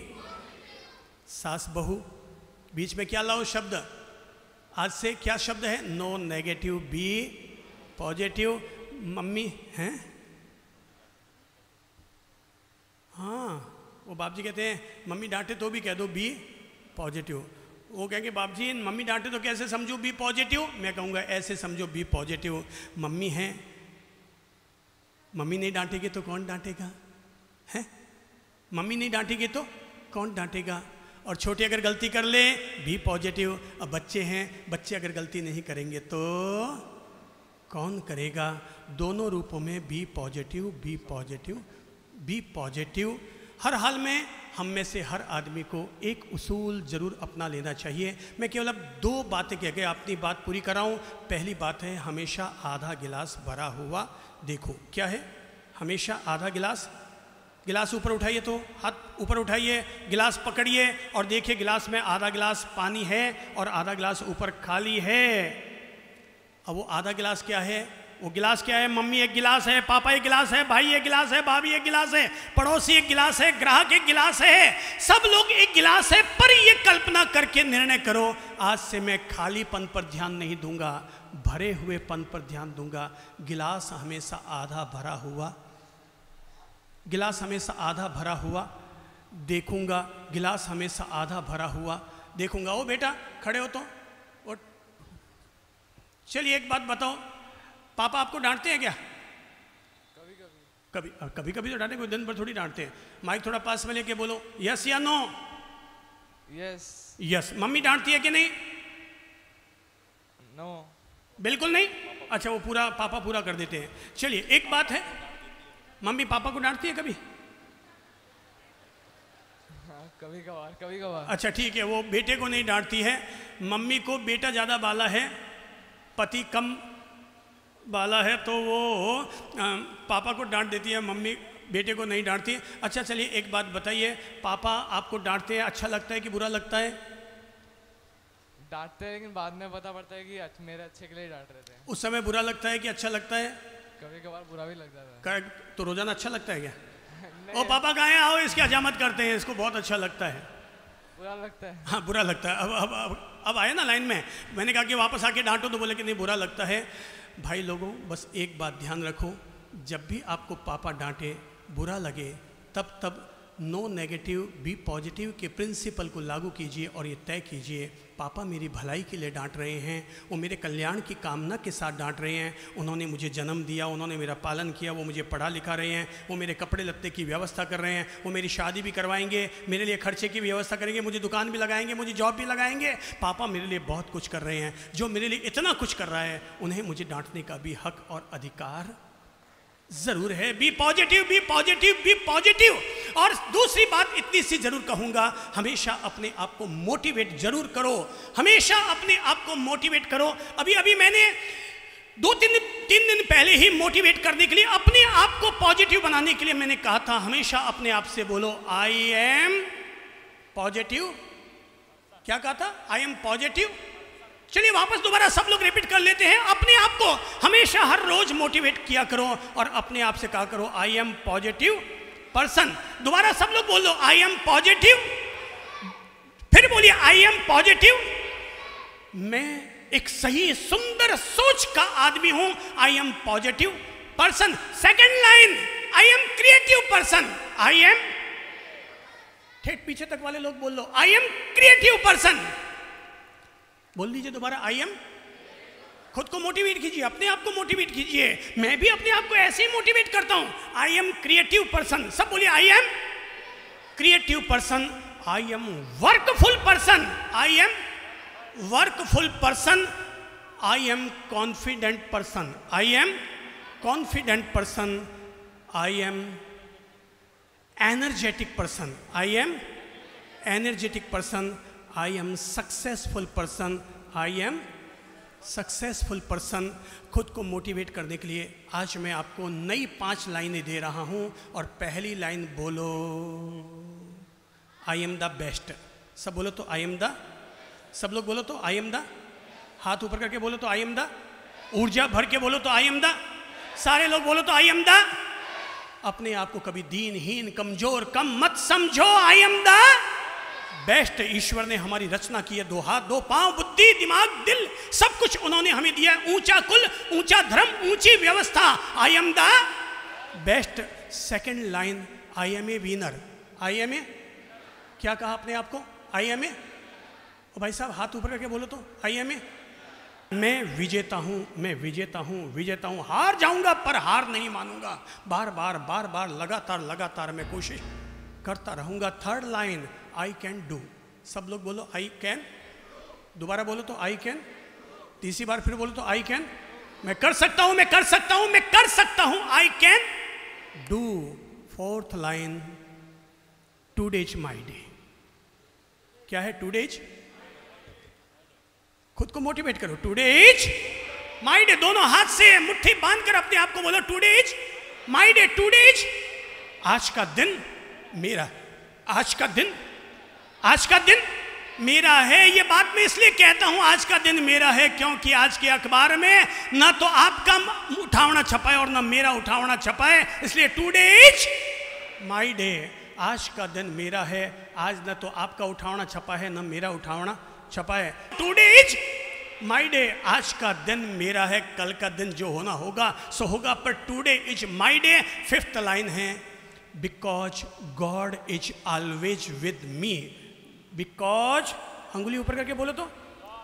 सास बहू बीच में क्या लाओ शब्द? आज से क्या शब्द है? No negative be positive. मम्मी हैं? हाँ वो बाप जी कहते हैं मम्मी डांटे तो भी कह दो बी पॉजिटिव। वो कहेंगे बाप जी मम्मी डांटे तो कैसे समझो बी पॉजिटिव? मैं कहूँगा ऐसे समझो बी पॉजिटिव। मम्मी हैं, मम्मी नहीं डांटेगी तो कौन डांटेगा? हैं, मम्मी नहीं डांटेगी तो कौन डांटेगा? और छोटे अगर गलती कर ले बी पॉजिटिव। अब बच्चे हैं, बच्चे अगर गलती नहीं करेंगे तो कौन करेगा? दोनों रूपों में be positive, be positive, be positive. हर हाल में हम में से हर आदमी को एक उसूल ज़रूर अपना लेना चाहिए। मैं केवल अब दो बातें कह के अपनी बात पूरी कराऊं। पहली बात है हमेशा आधा गिलास भरा हुआ देखो। क्या है? हमेशा आधा गिलास। गिलास ऊपर उठाइए, तो हाथ ऊपर उठाइए, गिलास पकड़िए और देखिए गिलास में आधा गिलास पानी है और आधा गिलास ऊपर खाली है। अब वो आधा गिलास क्या है? वो गिलास क्या है? मम्मी एक गिलास है, पापा एक गिलास है, भाई एक गिलास है, भाभी एक गिलास है, पड़ोसी एक गिलास है, ग्राहक एक गिलास है, सब लोग एक गिलास है। पर ये कल्पना करके निर्णय करो आज से मैं खालीपन पर ध्यान नहीं दूंगा, भरे हुए पन पर ध्यान दूंगा। गिलास हमेशा आधा भरा हुआ, गिलास हमेशा आधा भरा हुआ देखूंगा, गिलास हमेशा आधा भरा हुआ देखूंगा। ओ बेटा खड़े हो तो और चलिए एक बात बताओ, पापा आपको डांटते हैं क्या? कभी कभी कभी कभी कभी तो डांटे, कोई दिन भर थोड़ी डांटते हैं। माइक थोड़ा पास में लेके बोलो, यस या नो? यस। यस। मम्मी डांटती है कि नहीं? नो। बिल्कुल नहीं। अच्छा, वो पूरा पापा पूरा कर देते हैं। चलिए एक बात है, मम्मी पापा को डांटती है कभी? हाँ, कभी कभार कभी कभार। अच्छा ठीक है, वो बेटे को नहीं डांटती है। मम्मी को बेटा ज़्यादा बाला है, पति कम बाला है, तो वो आ, पापा को डांट देती है, मम्मी बेटे को नहीं डांटती। अच्छा चलिए एक बात बताइए, पापा आपको डांटते हैं अच्छा लगता है कि बुरा लगता है? डांटते हैं लेकिन बाद में पता पड़ता है कि अच्छ- मेरे अच्छे के लिए डांट रहे थे। उस समय बुरा लगता है कि अच्छा लगता है? कभी कभार बुरा भी लग जाता है। क्या- तो रोजाना अच्छा लगता है क्या? नहीं, ओ पापा कहाँ हैं, आओ इसकी हजामत करते हैं, इसको बहुत अच्छा लगता है। बुरा लगता है। हाँ बुरा लगता है। अब अब अब, अब आए ना लाइन में, मैंने कहा कि वापस आके डांटो तो बोले कि नहीं बुरा लगता है। भाई लोगों बस एक बात ध्यान रखो, जब भी आपको पापा डांटे बुरा लगे तब तब नो नेगेटिव बी पॉजिटिव के प्रिंसिपल को लागू कीजिए और ये तय कीजिए पापा मेरी भलाई के लिए डांट रहे हैं, वो मेरे कल्याण की कामना के साथ डांट रहे हैं, उन्होंने मुझे जन्म दिया, उन्होंने मेरा पालन किया, वो मुझे पढ़ा लिखा रहे हैं, वो मेरे कपड़े लत्ते की व्यवस्था कर रहे हैं, वो मेरी शादी भी करवाएंगे, मेरे लिए खर्चे की व्यवस्था करेंगे, मुझे दुकान भी लगाएंगे, मुझे जॉब भी लगाएंगे। पापा मेरे लिए बहुत कुछ कर रहे हैं, जो मेरे लिए इतना कुछ कर रहा है उन्हें मुझे डांटने का भी हक और अधिकार जरूर है। Be positive, be positive, be positive. और दूसरी बात इतनी सी जरूर कहूंगा, हमेशा अपने आप को मोटिवेट जरूर करो, हमेशा अपने आप को मोटिवेट करो। अभी अभी मैंने दो तीन तीन दिन पहले ही मोटिवेट करने के लिए, अपने आप को पॉजिटिव बनाने के लिए मैंने कहा था हमेशा अपने आप से बोलो आई एम पॉजिटिव। क्या कहा था? I am positive. चलिए वापस दोबारा सब लोग रिपीट कर लेते हैं। अपने आप को हमेशा हर रोज मोटिवेट किया करो और अपने आप से कहा करो आई एम पॉजिटिव पर्सन। दोबारा सब लोग बोलो आई एम पॉजिटिव। फिर बोलिए आई एम पॉजिटिव। मैं एक सही सुंदर सोच का आदमी हूं, I am positive person. Second line I am creative person. I am, ठेठ पीछे तक वाले लोग बोल लो आई एम क्रिएटिव पर्सन। बोल लीजिए दोबारा आई एम। खुद को मोटिवेट कीजिए, अपने आप को मोटिवेट कीजिए। मैं भी अपने आप को ऐसे ही मोटिवेट करता हूं, आई एम क्रिएटिव पर्सन। सब बोलिए I am creative person. I am workful person. I am workful person. I am confident person. I am confident person. I am energetic person. I am energetic person. I am successful person. I am successful person. खुद को मोटिवेट करने के लिए आज मैं आपको नई पांच लाइनें दे रहा हूं और पहली लाइन बोलो आई एम द बेस्ट। सब बोलो तो आई एम द, सब लोग बोलो तो आई एम द, हाथ ऊपर करके बोलो तो आई एम द, ऊर्जा भर के बोलो तो आई एम द, सारे लोग बोलो तो आई एम द। अपने आप को कभी दीनहीन कमजोर कम मत समझो, आई एम द बेस्ट। ईश्वर ने हमारी रचना की है, दो हाथ दो पांव, बुद्धि दिमाग दिल सब कुछ उन्होंने हमें दिया। ऊंचा कुल, ऊंचा धर्म, ऊंची व्यवस्था। I am the best. Second line I am a winner. I am a, क्या कहा आपने आपको? I am a. भाई साहब हाथ ऊपर करके बोलो तो, आई एम ए। मैं विजेता हूं, मैं विजेता हूं, विजेता हूं, हार जाऊंगा पर हार नहीं मानूंगा, बार बार बार बार लगातार लगातार मैं कोशिश करता रहूंगा। Third line, I can do. सब लोग बोलो आई कैन। दोबारा बोलो तो आई कैन। तीसरी बार फिर बोलो तो आई कैन। मैं कर सकता हूं, मैं कर सकता हूं, मैं कर सकता हूं, I can do. Fourth line, today's my day. क्या है टुडेज? खुद को मोटिवेट करो, टुडेज माय डे। दोनों हाथ से मुट्ठी बांधकर अपने आप को बोलो टुडेज माय डे, टुडेज आज का दिन मेरा, आज का दिन, आज का दिन मेरा है। ये बात मैं इसलिए कहता हूं आज का दिन मेरा है क्योंकि आज के अखबार में ना तो आपका उठावना छपा है और ना मेरा उठावना छपा है, इसलिए टुडेज माय डे, आज का दिन मेरा है। आज ना तो आपका उठावना छपा है ना मेरा उठावना छपा है। टुडेज माय डे, आज का दिन मेरा है, कल का दिन जो होना होगा सो होगा, पर today is my day. Fifth line है, because God is always with me. Because, अंगुली ऊपर करके बोलो तो,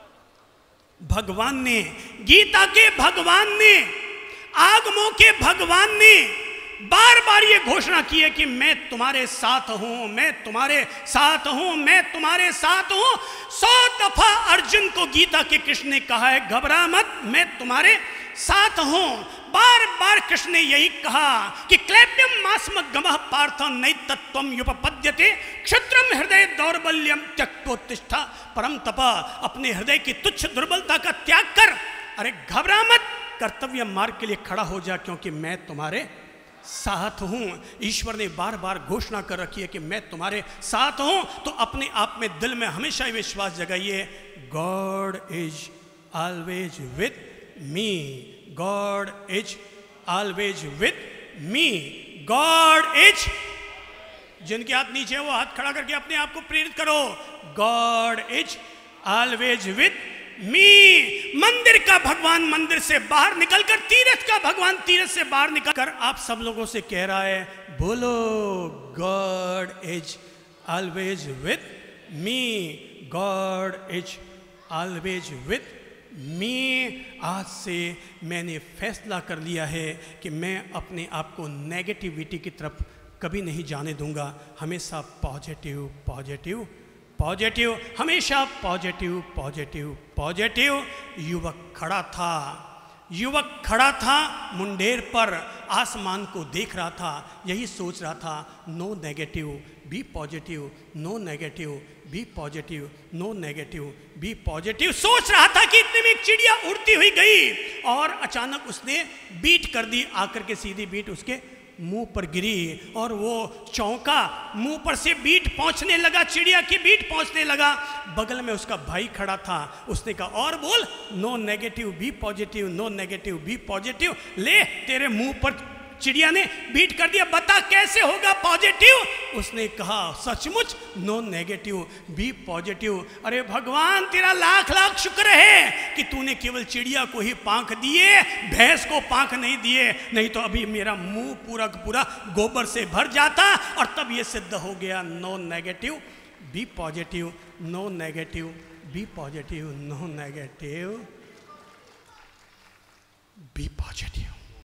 भगवान ने, गीता के भगवान ने, आगमों के भगवान ने बार बार ये घोषणा की है कि मैं तुम्हारे साथ हूं, मैं तुम्हारे साथ हूं, मैं तुम्हारे साथ हूं। सौ दफा अर्जुन को गीता के कृष्ण ने कहा है घबरा मत, मैं तुम्हारे साथ हूं। बार बार कृष्ण ने यही कहा कि क्लैप्यम मास्म गमः पार्थ नैतत्वम युपपद्यते क्षत्रम हृदय दौर्बल्यम त्यक्तोत्तिष्ठा परम तप। अपने हृदय की तुच्छ दुर्बलता का त्याग कर, अरे घबरा मत, कर्तव्य मार्ग के लिए खड़ा हो जा, क्योंकि मैं तुम्हारे साथ हूं। ईश्वर ने बार बार घोषणा कर रखी है कि मैं तुम्हारे साथ हूं, तो अपने आप में दिल में हमेशा विश्वास जगाइए, God is always with me, God is always with me, God is. जिनके हाथ नीचे है वो हाथ खड़ा करके अपने आप को प्रेरित करो, God is always with me. मंदिर का भगवान मंदिर से बाहर निकलकर, तीर्थ का भगवान तीर्थ से बाहर निकलकर आप सब लोगों से कह रहा है, बोलो God is always with me, God is always with me. आज से मैंने फैसला कर लिया है कि मैं अपने आप को नेगेटिविटी की तरफ कभी नहीं जाने दूंगा, हमेशा पॉजिटिव पॉजिटिव पॉजिटिव, हमेशा पॉजिटिव पॉजिटिव पॉजिटिव। युवक खड़ा था, युवक खड़ा था मुंडेर पर, आसमान को देख रहा था, यही सोच रहा था, no negative be positive, no negative be positive, no negative be positive. सोच रहा था कि इतने में एक चिड़िया उड़ती हुई गई और अचानक उसने बीट कर दी, आकर के सीधी बीट उसके मुंह पर गिरी और वो चौंका, मुंह पर से बीट पहुंचने लगा, चिड़िया की बीट पहुंचने लगा। बगल में उसका भाई खड़ा था, उसने कहा और बोल, no negative be positive, no negative be positive. ले, तेरे मुंह पर चिड़िया ने बीट कर दिया, बता कैसे होगा पॉजिटिव। उसने कहा सचमुच नो नेगेटिव बी पॉजिटिव। अरे भगवान तेरा लाख लाख शुक्र है कि तूने केवल चिड़िया को ही पांख दिए, भैंस को पांख नहीं दिए, नहीं तो अभी मेरा मुंह पूरा पूरा गोबर से भर जाता। और तब ये सिद्ध हो गया, no negative be positive, no negative be positive, no negative be positive.